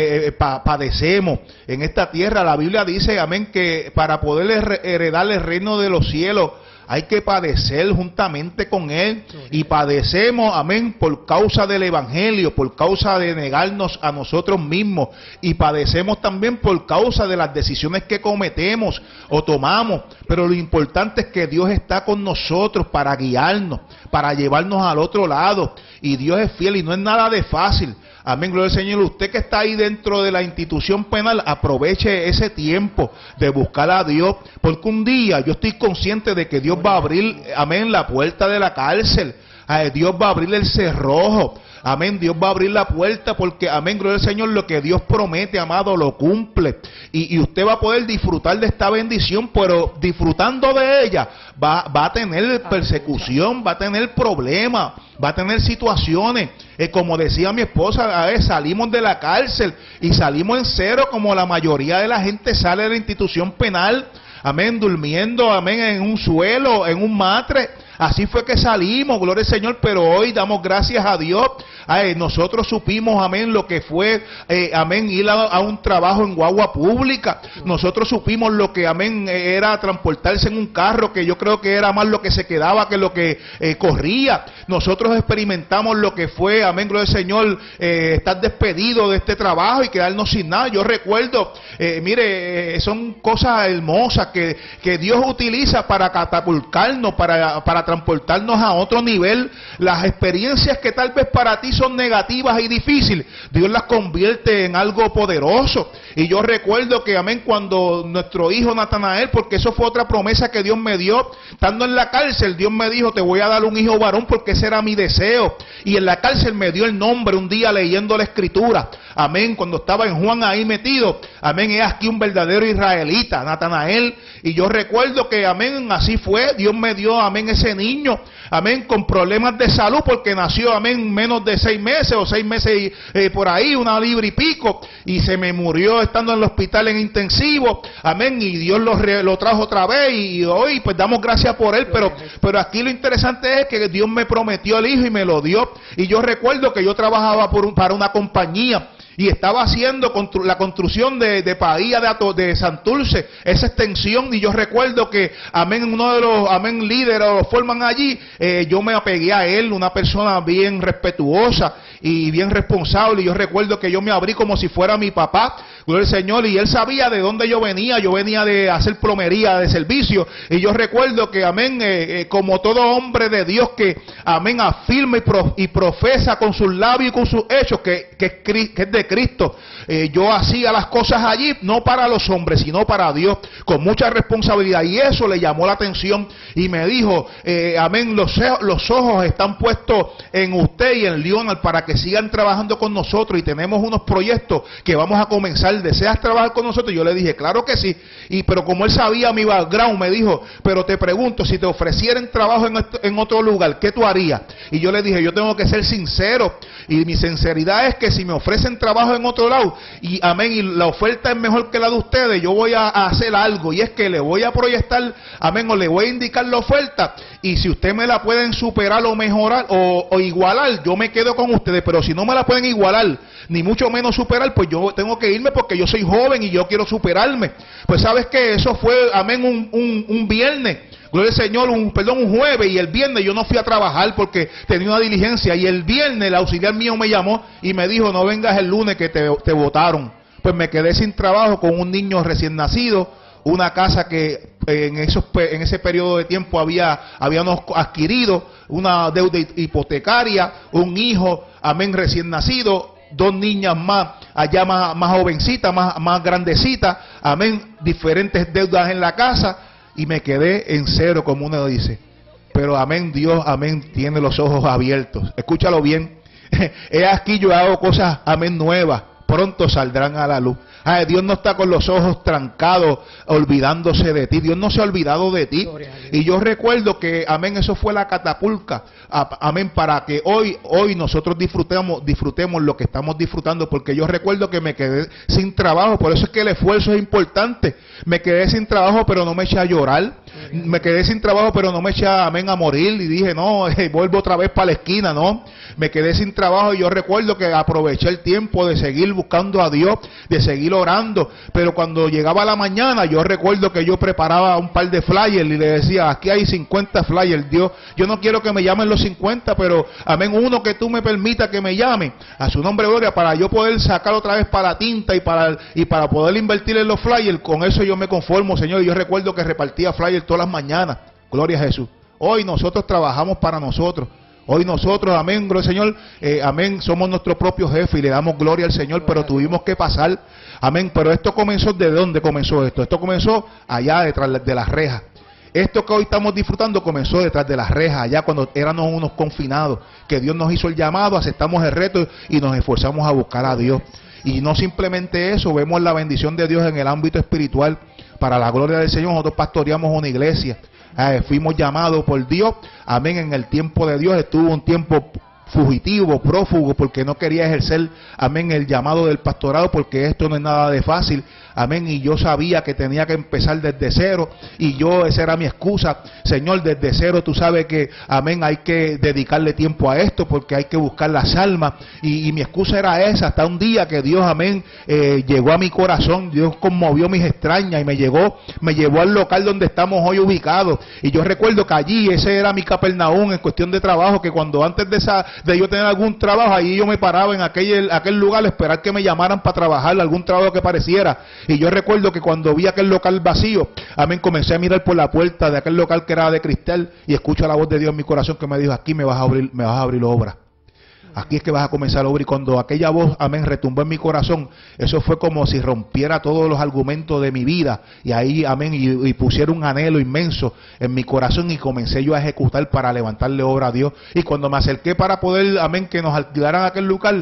padecemos en esta tierra. La Biblia dice, amén, que para poder heredar el reino de los cielos hay que padecer juntamente con Él, y padecemos, amén, por causa del Evangelio, por causa de negarnos a nosotros mismos, y padecemos también por causa de las decisiones que cometemos o tomamos, pero lo importante es que Dios está con nosotros para guiarnos, para llevarnos al otro lado, y Dios es fiel y no es nada de fácil. Amén, gloria al Señor. Usted que está ahí dentro de la institución penal, aproveche ese tiempo de buscar a Dios, porque un día yo estoy consciente de que Dios va a abrir, amén, la puerta de la cárcel. Dios va a abrir el cerrojo. Amén, Dios va a abrir la puerta porque, amén, gloria al Señor, lo que Dios promete, amado, lo cumple. Y usted va a poder disfrutar de esta bendición, pero disfrutando de ella va a tener persecución, va a tener problemas, va a tener situaciones. Como decía mi esposa, salimos de la cárcel y salimos en cero, como la mayoría de la gente sale de la institución penal. Amén, durmiendo, amén, en un suelo, en un matre. Así fue que salimos, gloria al Señor, pero hoy damos gracias a Dios. Nosotros supimos, amén, lo que fue, amén, ir a un trabajo en guagua pública. Nosotros supimos lo que, amén, era transportarse en un carro, que yo creo que era más lo que se quedaba que lo que corría. Nosotros experimentamos lo que fue, amén, gloria al Señor, estar despedido de este trabajo y quedarnos sin nada. Yo recuerdo, mire, son cosas hermosas que Dios utiliza para catapultarnos, para transportarnos a otro nivel. Las experiencias que tal vez para ti son negativas y difíciles, Dios las convierte en algo poderoso. Y yo recuerdo que, amén, cuando nuestro hijo Natanael, porque eso fue otra promesa que Dios me dio, estando en la cárcel, Dios me dijo, te voy a dar un hijo varón porque ese era mi deseo. Y en la cárcel me dio el nombre un día leyendo la escritura. Amén, cuando estaba en Juan ahí metido, amén, es aquí un verdadero israelita, Natanael. Y yo recuerdo que, amén, así fue, Dios me dio, amén, ese niño, amén, con problemas de salud, porque nació, amén, menos de 6 meses o 6 meses por ahí, 1 libra y pico, y se me murió estando en el hospital en intensivo, amén, y Dios lo trajo otra vez, y hoy pues damos gracias por él, pero aquí lo interesante es que Dios me prometió el hijo y me lo dio. Y yo recuerdo que yo trabajaba para una compañía, y estaba haciendo la construcción de Bahía de Santurce, esa extensión, y yo recuerdo que, amén, uno de los, amén, líderes lo forman allí, yo me apegué a él, una persona bien respetuosa, y bien responsable. Y yo recuerdo que yo me abrí como si fuera mi papá, gloria al Señor, y él sabía de dónde yo venía de hacer plomería, de servicio. Y yo recuerdo que, amén, como todo hombre de Dios que, amén, afirma y profesa con sus labios y con sus hechos que es de Cristo, yo hacía las cosas allí, no para los hombres, sino para Dios, con mucha responsabilidad. Y eso le llamó la atención y me dijo, amén, los ojos están puestos en usted y en Leonard para que sigan trabajando con nosotros, y tenemos unos proyectos que vamos a comenzar. ¿Deseas trabajar con nosotros? Yo le dije, claro que sí. Pero como él sabía mi background, me dijo, pero te pregunto, si te ofrecieran trabajo en otro lugar, ¿qué tú harías? Y yo le dije, yo tengo que ser sincero, y mi sinceridad es que si me ofrecen trabajo en otro lado, y amén, y la oferta es mejor que la de ustedes, yo voy a hacer algo, y es que le voy a proyectar, amén, o le voy a indicar la oferta, y si ustedes me la pueden superar o mejorar o igualar, yo me quedo con ustedes. Pero si no me la pueden igualar, ni mucho menos superar, pues yo tengo que irme, porque yo soy joven y yo quiero superarme. Pues sabes que eso fue, amén, un viernes, gloria al Señor, un jueves, y el viernes yo no fui a trabajar porque tenía una diligencia, y el viernes el auxiliar mío me llamó y me dijo, no vengas el lunes que te votaron. Pues me quedé sin trabajo, con un niño recién nacido, una casa que en ese periodo de tiempo habíamos adquirido, una deuda hipotecaria, un hijo, amén, recién nacido, 2 niñas más, allá más jovencitas, más grandecitas, amén, diferentes deudas en la casa, y me quedé en cero, como uno dice. Pero amén, Dios, amén, tiene los ojos abiertos. Escúchalo bien. He aquí yo hago cosas, amén, nuevas, pronto saldrán a la luz. Ay, Dios no está con los ojos trancados, olvidándose de ti. Dios no se ha olvidado de ti. Y yo recuerdo que, amén, eso fue la catapulta, amén, para que hoy nosotros disfrutemos lo que estamos disfrutando. Porque yo recuerdo que me quedé sin trabajo, por eso es que el esfuerzo es importante. Me quedé sin trabajo, pero no me eché a llorar. Me quedé sin trabajo, pero no me eché, amén, a morir. Y dije, no, vuelvo otra vez para la esquina, no. Me quedé sin trabajo, y yo recuerdo que aproveché el tiempo de seguir buscando a Dios, de seguir orando. Pero cuando llegaba la mañana, yo recuerdo que yo preparaba un par de flyers y le decía, aquí hay 50 flyers, Dios, yo no quiero que me llamen los 50, pero amén, uno que tú me permitas que me llame, a su nombre gloria, para yo poder sacar otra vez para la tinta y para poder invertir en los flyers. Con eso yo me conformo, Señor. Y yo recuerdo que repartía flyers todas las mañanas, gloria a Jesús. Hoy nosotros trabajamos para nosotros. Hoy nosotros, amén, gloria al Señor, amén, somos nuestro propio jefe y le damos gloria al Señor, pero tuvimos que pasar, amén. Pero esto comenzó, ¿de dónde comenzó esto? Esto comenzó allá detrás de las rejas. Esto que hoy estamos disfrutando comenzó detrás de las rejas, allá cuando éramos unos confinados, que Dios nos hizo el llamado, aceptamos el reto y nos esforzamos a buscar a Dios. Y no simplemente eso, vemos la bendición de Dios en el ámbito espiritual. Para la gloria del Señor, nosotros pastoreamos una iglesia. Fuimos llamados por Dios, amén. En el tiempo de Dios estuvo un tiempo fugitivo, prófugo, porque no quería ejercer, amén, el llamado del pastorado, porque esto no es nada de fácil, amén. Y yo sabía que tenía que empezar desde cero, y esa era mi excusa. Señor, desde cero, tú sabes que, amén, hay que dedicarle tiempo a esto, porque hay que buscar las almas, y mi excusa era esa, hasta un día que Dios, amén, llegó a mi corazón. Dios conmovió mis extrañas y me llevó al local donde estamos hoy ubicados. Y yo recuerdo que allí, ese era mi Capernaum en cuestión de trabajo, que cuando antes de yo tener algún trabajo, ahí yo me paraba en aquel lugar a esperar que me llamaran para trabajar, algún trabajo que pareciera. Y yo recuerdo que cuando vi aquel local vacío, amén, comencé a mirar por la puerta de aquel local que era de cristal, y escucho la voz de Dios en mi corazón que me dijo, aquí me vas a abrir obra. Aquí es que vas a comenzar a obrar. Y cuando aquella voz, amén, retumbó en mi corazón, eso fue como si rompiera todos los argumentos de mi vida. Y ahí, amén, y pusiera un anhelo inmenso en mi corazón, y comencé yo a ejecutar para levantarle obra a Dios. Y cuando me acerqué para poder, amén, que nos alquilaran aquel local,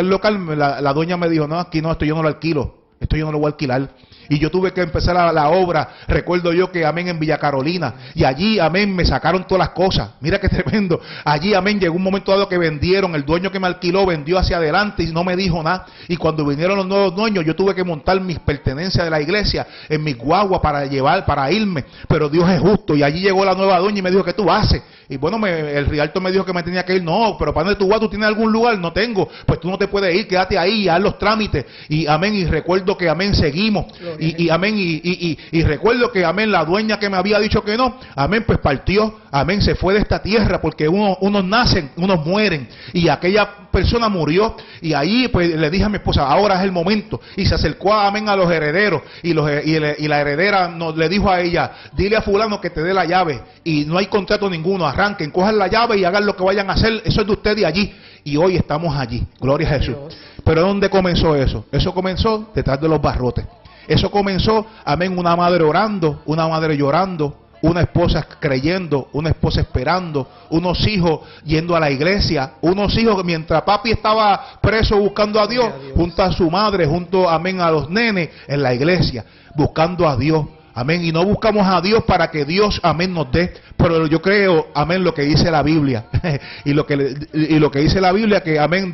la dueña me dijo, no, aquí no, esto yo no lo alquilo. Esto yo no lo voy a alquilar. Y yo tuve que empezar la obra, recuerdo yo que, amén, en Villa Carolina, y allí, amén, me sacaron todas las cosas. Mira qué tremendo. Allí, amén, llegó un momento dado que vendieron, el dueño que me alquiló vendió hacia adelante y no me dijo nada. Y cuando vinieron los nuevos dueños, yo tuve que montar mis pertenencias de la iglesia en mi guagua para irme. Pero Dios es justo, y allí llegó la nueva dueña y me dijo, ¿qué tú haces? Y bueno, el realtor me dijo que me tenía que ir. No, pero ¿para dónde tú vas? ¿Tú tienes algún lugar? No tengo. Pues tú no te puedes ir, quédate ahí, haz los trámites. Y amén, y recuerdo que, amén, seguimos. Y amén, y recuerdo que, amén, la dueña que me había dicho que no, amén, pues partió, amén, se fue de esta tierra, porque unos nacen, unos mueren, y aquella persona murió, y ahí pues le dije a mi esposa, ahora es el momento, y se acercó, amén, a los herederos, y la heredera le dijo a ella, dile a fulano que te dé la llave, y no hay contrato ninguno, arranquen, cojan la llave y hagan lo que vayan a hacer, eso es de usted de allí, y hoy estamos allí, gloria a Jesús. Pero ¿dónde comenzó eso? Eso comenzó detrás de los barrotes. Eso comenzó, amén, una madre orando, una madre llorando, una esposa creyendo, una esposa esperando, unos hijos yendo a la iglesia, unos hijos que mientras papi estaba preso buscando a Dios, junto a su madre, junto, amén, a los nenes en la iglesia, buscando a Dios. Amén, y no buscamos a Dios para que Dios, amén, nos dé, pero yo creo, amén, lo que dice la Biblia, y lo que dice la Biblia, que amén,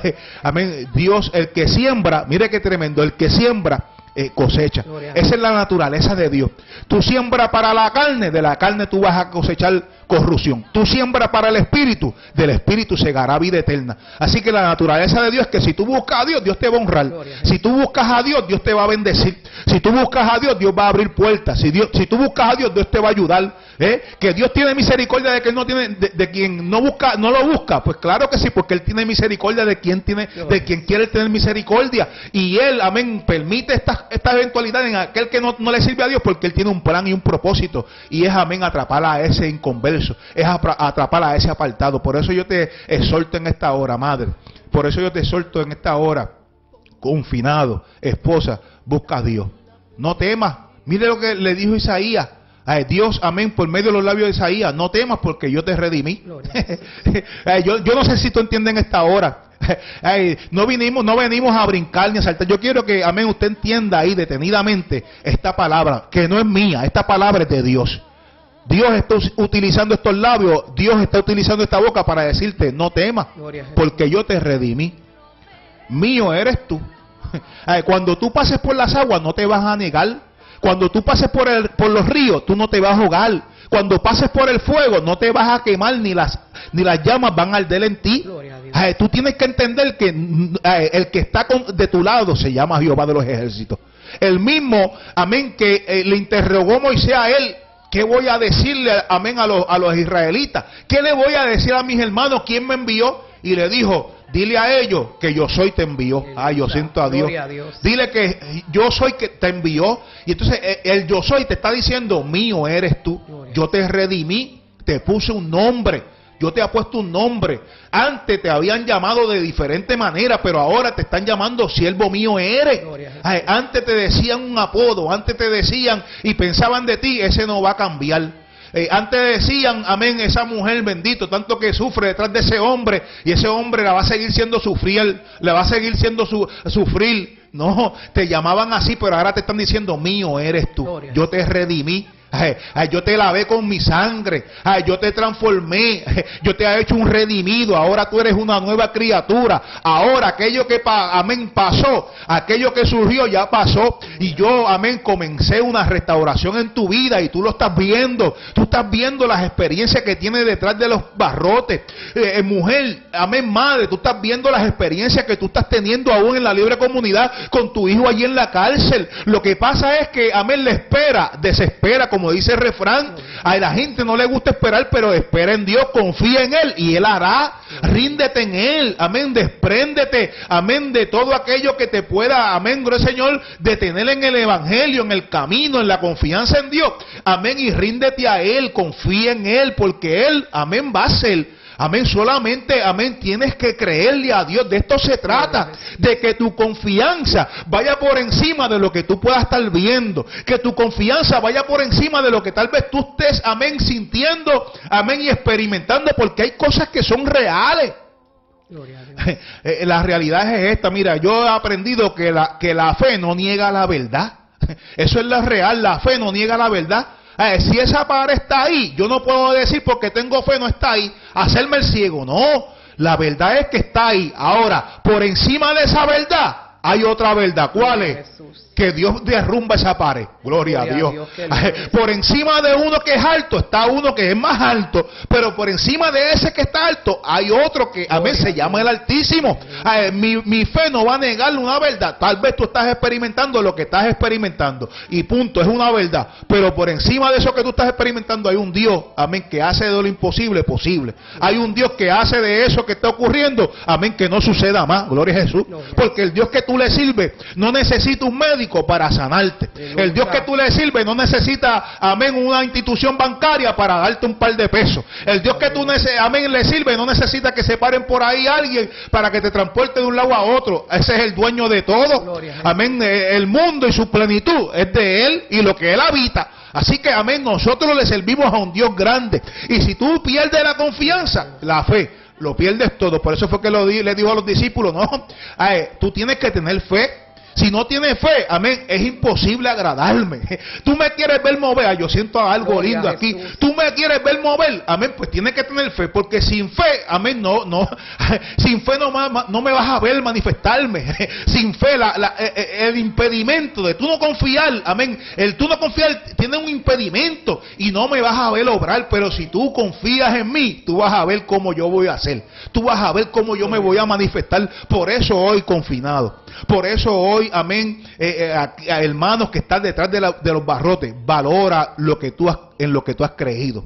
Dios, el que siembra, mire qué tremendo, el que siembra, cosecha. Esa es la naturaleza de Dios. Tú siembras para la carne, de la carne tú vas a cosechar corrupción. Tú siembras para el espíritu, del espíritu segará vida eterna. Así que la naturaleza de Dios es que si tú buscas a Dios, Dios te va a honrar. Si tú buscas a Dios, Dios te va a bendecir. Si tú buscas a Dios, Dios va a abrir puertas. Si tú buscas a Dios, Dios te va a ayudar. Que Dios tiene misericordia de que no tiene, de quien no busca, no lo busca. Pues claro que sí, porque Él tiene misericordia de quien quiere tener misericordia. Y Él, amén, permite esta eventualidad en aquel que no le sirve a Dios, porque Él tiene un plan y un propósito. Y es, amén, atrapar a ese inconverso. Es atrapar a ese apartado. Por eso yo te exhorto en esta hora, madre. Por eso yo te exhorto en esta hora, confinado, esposa, busca a Dios. No temas. Mire lo que le dijo Isaías. Dios, amén, por medio de los labios de Isaías, no temas porque yo te redimí. Yo no sé si tú entiendes en esta hora. No venimos a brincar ni a saltar. Yo quiero que, amén, usted entienda ahí detenidamente esta palabra, que no es mía, esta palabra es de Dios. Dios está utilizando estos labios, Dios está utilizando esta boca para decirte, no temas, porque yo te redimí. Mío eres tú. Cuando tú pases por las aguas, no te vas a negar. Cuando tú pases por los ríos, tú no te vas a ahogar. Cuando pases por el fuego, no te vas a quemar, ni las llamas van a arder en ti. Tú tienes que entender que el que está de tu lado se llama Jehová de los ejércitos. El mismo, amén, que le interrogó Moisés a él. ¿Qué voy a decirle, amén, a los israelitas? ¿Qué le voy a decir a mis hermanos? ¿Quién me envió? Y le dijo, dile a ellos que yo soy te envió. Ay, yo siento a Dios. Dile que yo soy que te envió. Y entonces el yo soy te está diciendo, mío eres tú. Yo te redimí, te puse un nombre. Yo te he puesto un nombre. Antes te habían llamado de diferente manera, pero ahora te están llamando siervo mío eres. Antes te decían un apodo, antes te decían y pensaban de ti, ese no va a cambiar. Antes decían, amén, esa mujer bendito, tanto que sufre detrás de ese hombre, y ese hombre la va a seguir siendo sufrir, le va a seguir siendo sufrir. No, te llamaban así, pero ahora te están diciendo, mío eres tú. Yo te redimí. Yo te lavé con mi sangre, yo te transformé, yo te he hecho un redimido, ahora tú eres una nueva criatura. Ahora aquello que amén pasó, aquello que surgió ya pasó, y yo, amén, comencé una restauración en tu vida, y tú lo estás viendo. Tú estás viendo las experiencias que tienes detrás de los barrotes. Mujer, amén, madre, tú estás viendo las experiencias que tú estás teniendo aún en la libre comunidad con tu hijo allí en la cárcel. Lo que pasa es que, amén, le espera, desespera, como dice el refrán. A la gente no le gusta esperar, pero espera en Dios, confía en Él y Él hará. Ríndete en Él, amén, despréndete, amén, de todo aquello que te pueda, amén, gloria al Señor, detener en el evangelio, en el camino, en la confianza en Dios, amén, y ríndete a Él, confía en Él, porque Él, amén, va a ser. Amén, solamente, amén, tienes que creerle a Dios. De esto se trata, de que tu confianza vaya por encima de lo que tú puedas estar viendo, que tu confianza vaya por encima de lo que tal vez tú estés, amén, sintiendo, amén, y experimentando, porque hay cosas que son reales. La realidad es esta, mira, yo he aprendido que la fe no niega la verdad. Eso es la real, la fe no niega la verdad. Si esa pared está ahí, yo no puedo decir porque tengo fe no está ahí, hacerme el ciego. No, la verdad es que está ahí. Ahora, por encima de esa verdad, hay otra verdad. ¿Cuál es? Que Dios derrumba esa pared. Gloria a Dios. Por encima de uno que es alto está uno que es más alto, pero por encima de ese que está alto hay otro que, amén, se llama el Altísimo. Mi fe no va a negarle una verdad. Tal vez tú estás experimentando lo que estás experimentando y punto, es una verdad, pero por encima de eso que tú estás experimentando hay un Dios, amén, que hace de lo imposible posible. Hay un Dios que hace de eso que está ocurriendo, amén, que no suceda más. Gloria a Jesús. Porque el Dios que tú le sirves no necesita un médico para sanarte. El Dios que tú le sirves no necesita, amén, una institución bancaria para darte un par de pesos. El Dios que tú amén, le sirve no necesita que se paren por ahí alguien para que te transporte de un lado a otro. Ese es el dueño de todo. Amén. El mundo y su plenitud es de Él y lo que Él habita. Así que, amén, nosotros le servimos a un Dios grande. Y si tú pierdes la confianza, la fe, lo pierdes todo. Por eso fue que le dijo a los discípulos, no, tú tienes que tener fe. Si no tienes fe, amén, es imposible agradarme. Tú me quieres ver mover, yo siento algo lindo aquí. Tú me quieres ver mover, amén, pues tienes que tener fe, porque sin fe, amén, sin fe no me vas a ver manifestarme. Sin fe, el impedimento de tú no confiar, amén, el tú no confiar tiene un impedimento y no me vas a ver obrar, pero si tú confías en mí, tú vas a ver cómo yo voy a hacer. Tú vas a ver cómo yo me voy a manifestar. Por eso hoy confinado. Por eso hoy, amén, a hermanos que están detrás de los barrotes, valora en lo que tú has creído.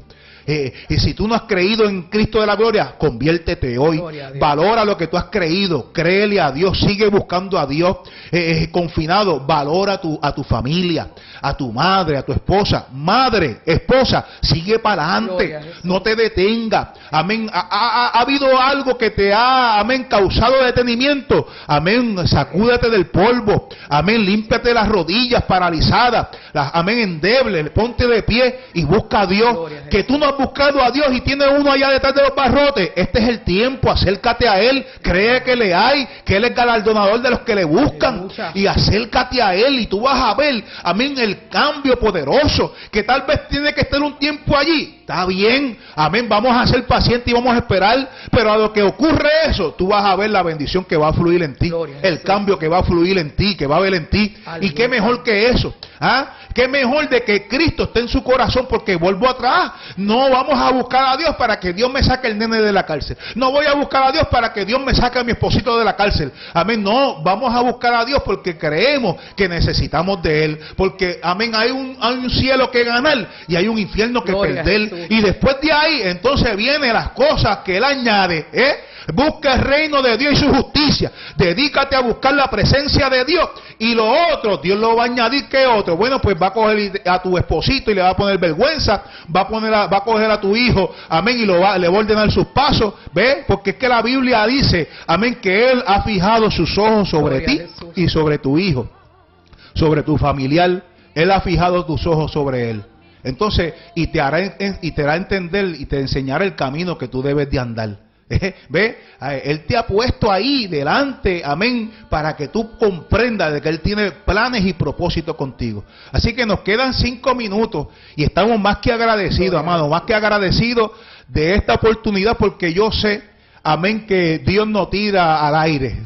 Y si tú no has creído en Cristo de la gloria, conviértete hoy. Valora lo que tú has creído, créele a Dios, sigue buscando a Dios. Confinado, valora a tu familia, a tu madre, a tu esposa. Madre, esposa, sigue para adelante, no te detenga. Amén. ¿Ha habido algo que te ha, amén, causado detenimiento? Amén, sacúdete del polvo. Amén, límpiate las rodillas paralizadas. Amén, endeble, ponte de pie y busca a Dios. Que tú no has buscado a Dios y tienes uno allá detrás de los barrotes. Este es el tiempo, acércate a Él, cree que le hay, que Él es galardonador de los que le buscan. Y acércate a Él y tú vas a ver, amén, el cambio poderoso. Que tal vez tiene que estar un tiempo allí. Está bien, amén, vamos a ser pacientes y vamos a esperar, pero a lo que ocurre eso, tú vas a ver la bendición que va a fluir en ti, el cambio que va a fluir en ti, que va a haber en ti. Y qué mejor que eso, qué mejor de que Cristo esté en su corazón, porque vuelvo atrás, no vamos a buscar a Dios para que Dios me saque el nene de la cárcel, no voy a buscar a Dios para que Dios me saque a mi esposito de la cárcel, amén, no, vamos a buscar a Dios porque creemos que necesitamos de Él, porque, amén, hay un cielo que ganar y hay un infierno que perder. Y después de ahí, entonces vienen las cosas que Él añade, Busca el reino de Dios y su justicia. Dedícate a buscar la presencia de Dios. Y lo otro, Dios lo va a añadir. ¿Qué otro? Bueno, pues va a coger a tu esposito y le va a poner vergüenza. Va a coger a tu hijo, amén, y le va a ordenar sus pasos. ¿Ves? Porque es que la Biblia dice, amén, que Él ha fijado sus ojos sobre ti y sobre tu hijo, sobre tu familiar. Él ha fijado tus ojos sobre él. Entonces, y te hará entender y te enseñará el camino que tú debes de andar. ¿Ve? Él te ha puesto ahí delante, amén, para que tú comprendas de que Él tiene planes y propósitos contigo. Así que nos quedan 5 minutos y estamos más que agradecidos, amados, más que agradecidos de esta oportunidad, porque yo sé, amén, que Dios no tira al aire.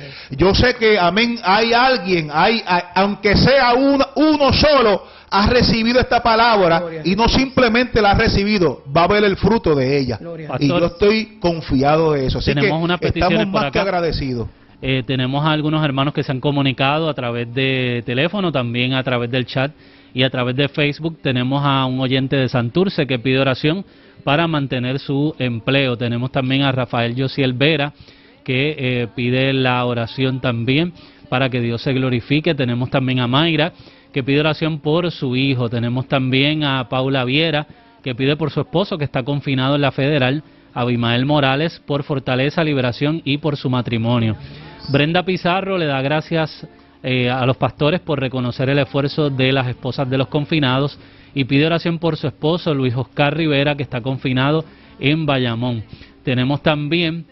Yo sé que, amén, hay alguien, aunque sea uno solo, ha recibido esta palabra y no simplemente la ha recibido, va a ver el fruto de ella. Y yo estoy confiado de eso. Así que estamos más que agradecidos. Tenemos a algunos hermanos que se han comunicado a través de teléfono, también a través del chat y a través de Facebook. Tenemos a un oyente de Santurce que pide oración para mantener su empleo. Tenemos también a Rafael Josiel Vera que pide la oración también para que Dios se glorifique. Tenemos también a Mayra que pide oración por su hijo. Tenemos también a Paula Viera que pide por su esposo que está confinado en la Federal, a Abimael Morales por fortaleza, liberación y por su matrimonio. Brenda Pizarro le da gracias a los pastores por reconocer el esfuerzo de las esposas de los confinados y pide oración por su esposo Luis Oscar Rivera, que está confinado en Bayamón. Tenemos también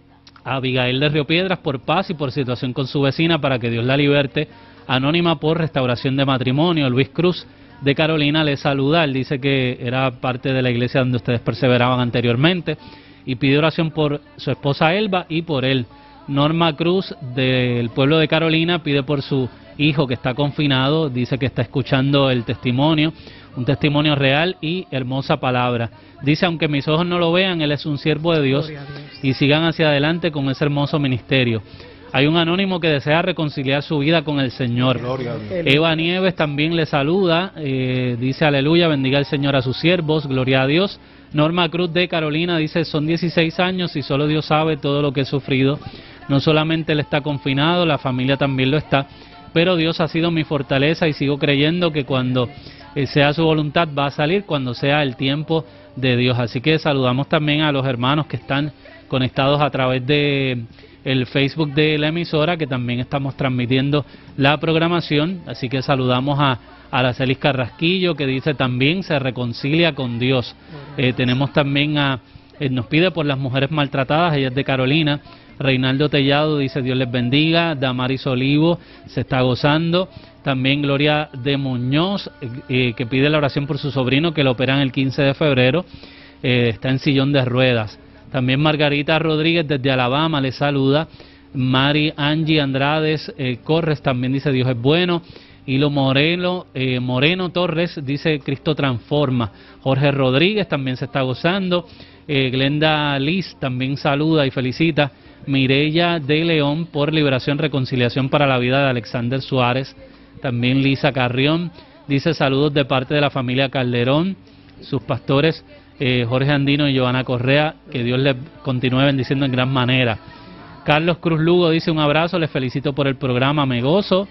a Abigail de Río Piedras por paz y por situación con su vecina para que Dios la liberte. Anónima por restauración de matrimonio. Luis Cruz de Carolina le saluda. Él dice que era parte de la iglesia donde ustedes perseveraban anteriormente y pide oración por su esposa Elba y por él. Norma Cruz del pueblo de Carolina pide por su hijo que está confinado, dice que está escuchando el testimonio, un testimonio real y hermosa palabra. Dice, aunque mis ojos no lo vean, él es un siervo de Dios y sigan hacia adelante con ese hermoso ministerio. Hay un anónimo que desea reconciliar su vida con el Señor. Eva Nieves también le saluda, dice aleluya, bendiga el Señor a sus siervos, gloria a Dios. Norma Cruz de Carolina dice, son 16 años y solo Dios sabe todo lo que he sufrido. No solamente él está confinado, la familia también lo está, pero Dios ha sido mi fortaleza y sigo creyendo que cuando sea su voluntad va a salir, cuando sea el tiempo de Dios. Así que saludamos también a los hermanos que están conectados a través de el Facebook de la emisora, que también estamos transmitiendo la programación. Así que saludamos a Aracelis Carrasquillo, que dice también se reconcilia con Dios. Tenemos también nos pide por las mujeres maltratadas, ella es de Carolina. Reinaldo Tellado dice Dios les bendiga. Damaris Olivo se está gozando. También Gloria de Muñoz, que pide la oración por su sobrino que lo operan el 15 de febrero, está en sillón de ruedas. También Margarita Rodríguez desde Alabama le saluda. Mari Angie Andrades Corres también dice Dios es bueno. Hilo Moreno Torres dice Cristo transforma. Jorge Rodríguez también se está gozando. Glenda Liz también saluda y felicita. Mireya de León por Liberación, Reconciliación para la Vida de Alexander Suárez. También Lisa Carrión dice saludos de parte de la familia Calderón, sus pastores Jorge Andino y Joana Correa, que Dios les continúe bendiciendo en gran manera. Carlos Cruz Lugo dice un abrazo, les felicito por el programa, me gozo.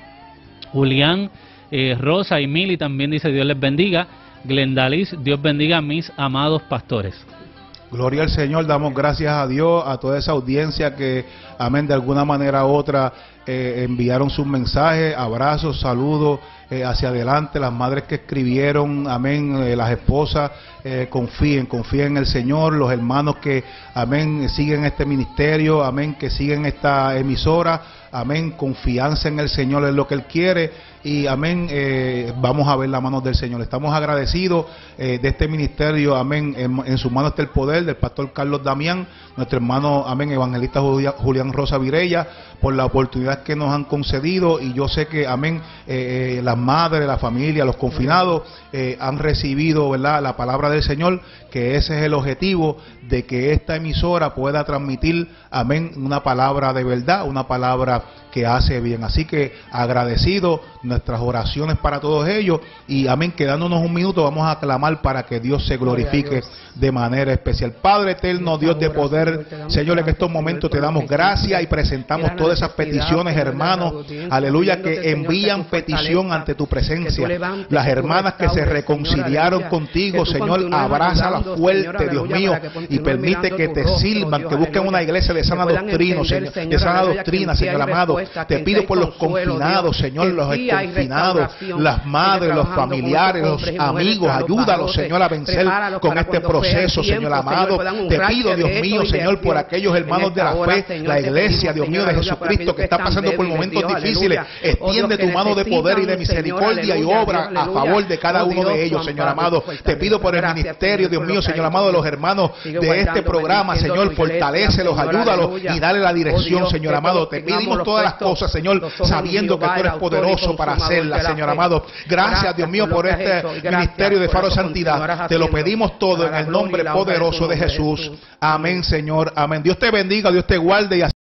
Julián Rosa y Mili también dice Dios les bendiga. Glenda Liz, Dios bendiga a mis amados pastores. Gloria al Señor, damos gracias a Dios, a toda esa audiencia que, amén, de alguna manera u otra enviaron sus mensajes, abrazos, saludos hacia adelante, las madres que escribieron, amén, las esposas, confíen en el Señor, los hermanos que, amén, siguen este ministerio, amén, que siguen esta emisora, amén, confianza en el Señor es lo que Él quiere y amén, vamos a ver la mano del Señor. Estamos agradecidos de este ministerio, amén, en su mano está el poder del pastor Carlos Damián, nuestro hermano, amén, evangelista Julián Rosa Virella, por la oportunidad que nos han concedido y yo sé que, amén, las madres, la familia, los confinados han recibido, ¿verdad?, la palabra del Señor, que ese es el objetivo de que esta emisora pueda transmitir, amén, una palabra de verdad, una palabra que hace bien. Así que agradecido, nuestras oraciones para todos ellos y amén, quedándonos un minuto vamos a clamar para que Dios se glorifique de manera especial. Padre eterno, Dios de poder, Señor, en estos momentos te damos gracias y presentamos todas esas peticiones, hermanos, aleluya, que envían petición ante tu presencia. Las hermanas que se reconciliaron contigo, Señor, abrázalas fuerte, Dios mío, y permite que te sirvan, que busquen una iglesia de sana doctrina, Señor, de sana doctrina, Señor amado. Te pido por los confinados, Señor, los confinados, las madres, los familiares, los amigos, ayúdalos, Señor, a vencer con este proceso, Señor amado. Te pido, Dios mío, Señor, por aquellos hermanos de la fe, la iglesia, Dios mío, de Jesucristo, que está pasando por momentos difíciles. Extiende tu mano de poder y de misericordia y obra a favor de cada uno de ellos, Señor amado. Te pido por el ministerio, Dios mío, Señor amado, de los hermanos de este programa, Señor, fortalécelos, ayúdalos y dale la dirección, Señor amado. Te pedimos todas las cosas, Señor, sabiendo que tú eres poderoso para hacerlas, Señor amado. Gracias, Dios mío, por este ministerio de Faro Santidad. Te lo pedimos todo en el nombre poderoso de Jesús. Amén, Señor. Amén. Dios te bendiga, Dios te guarde y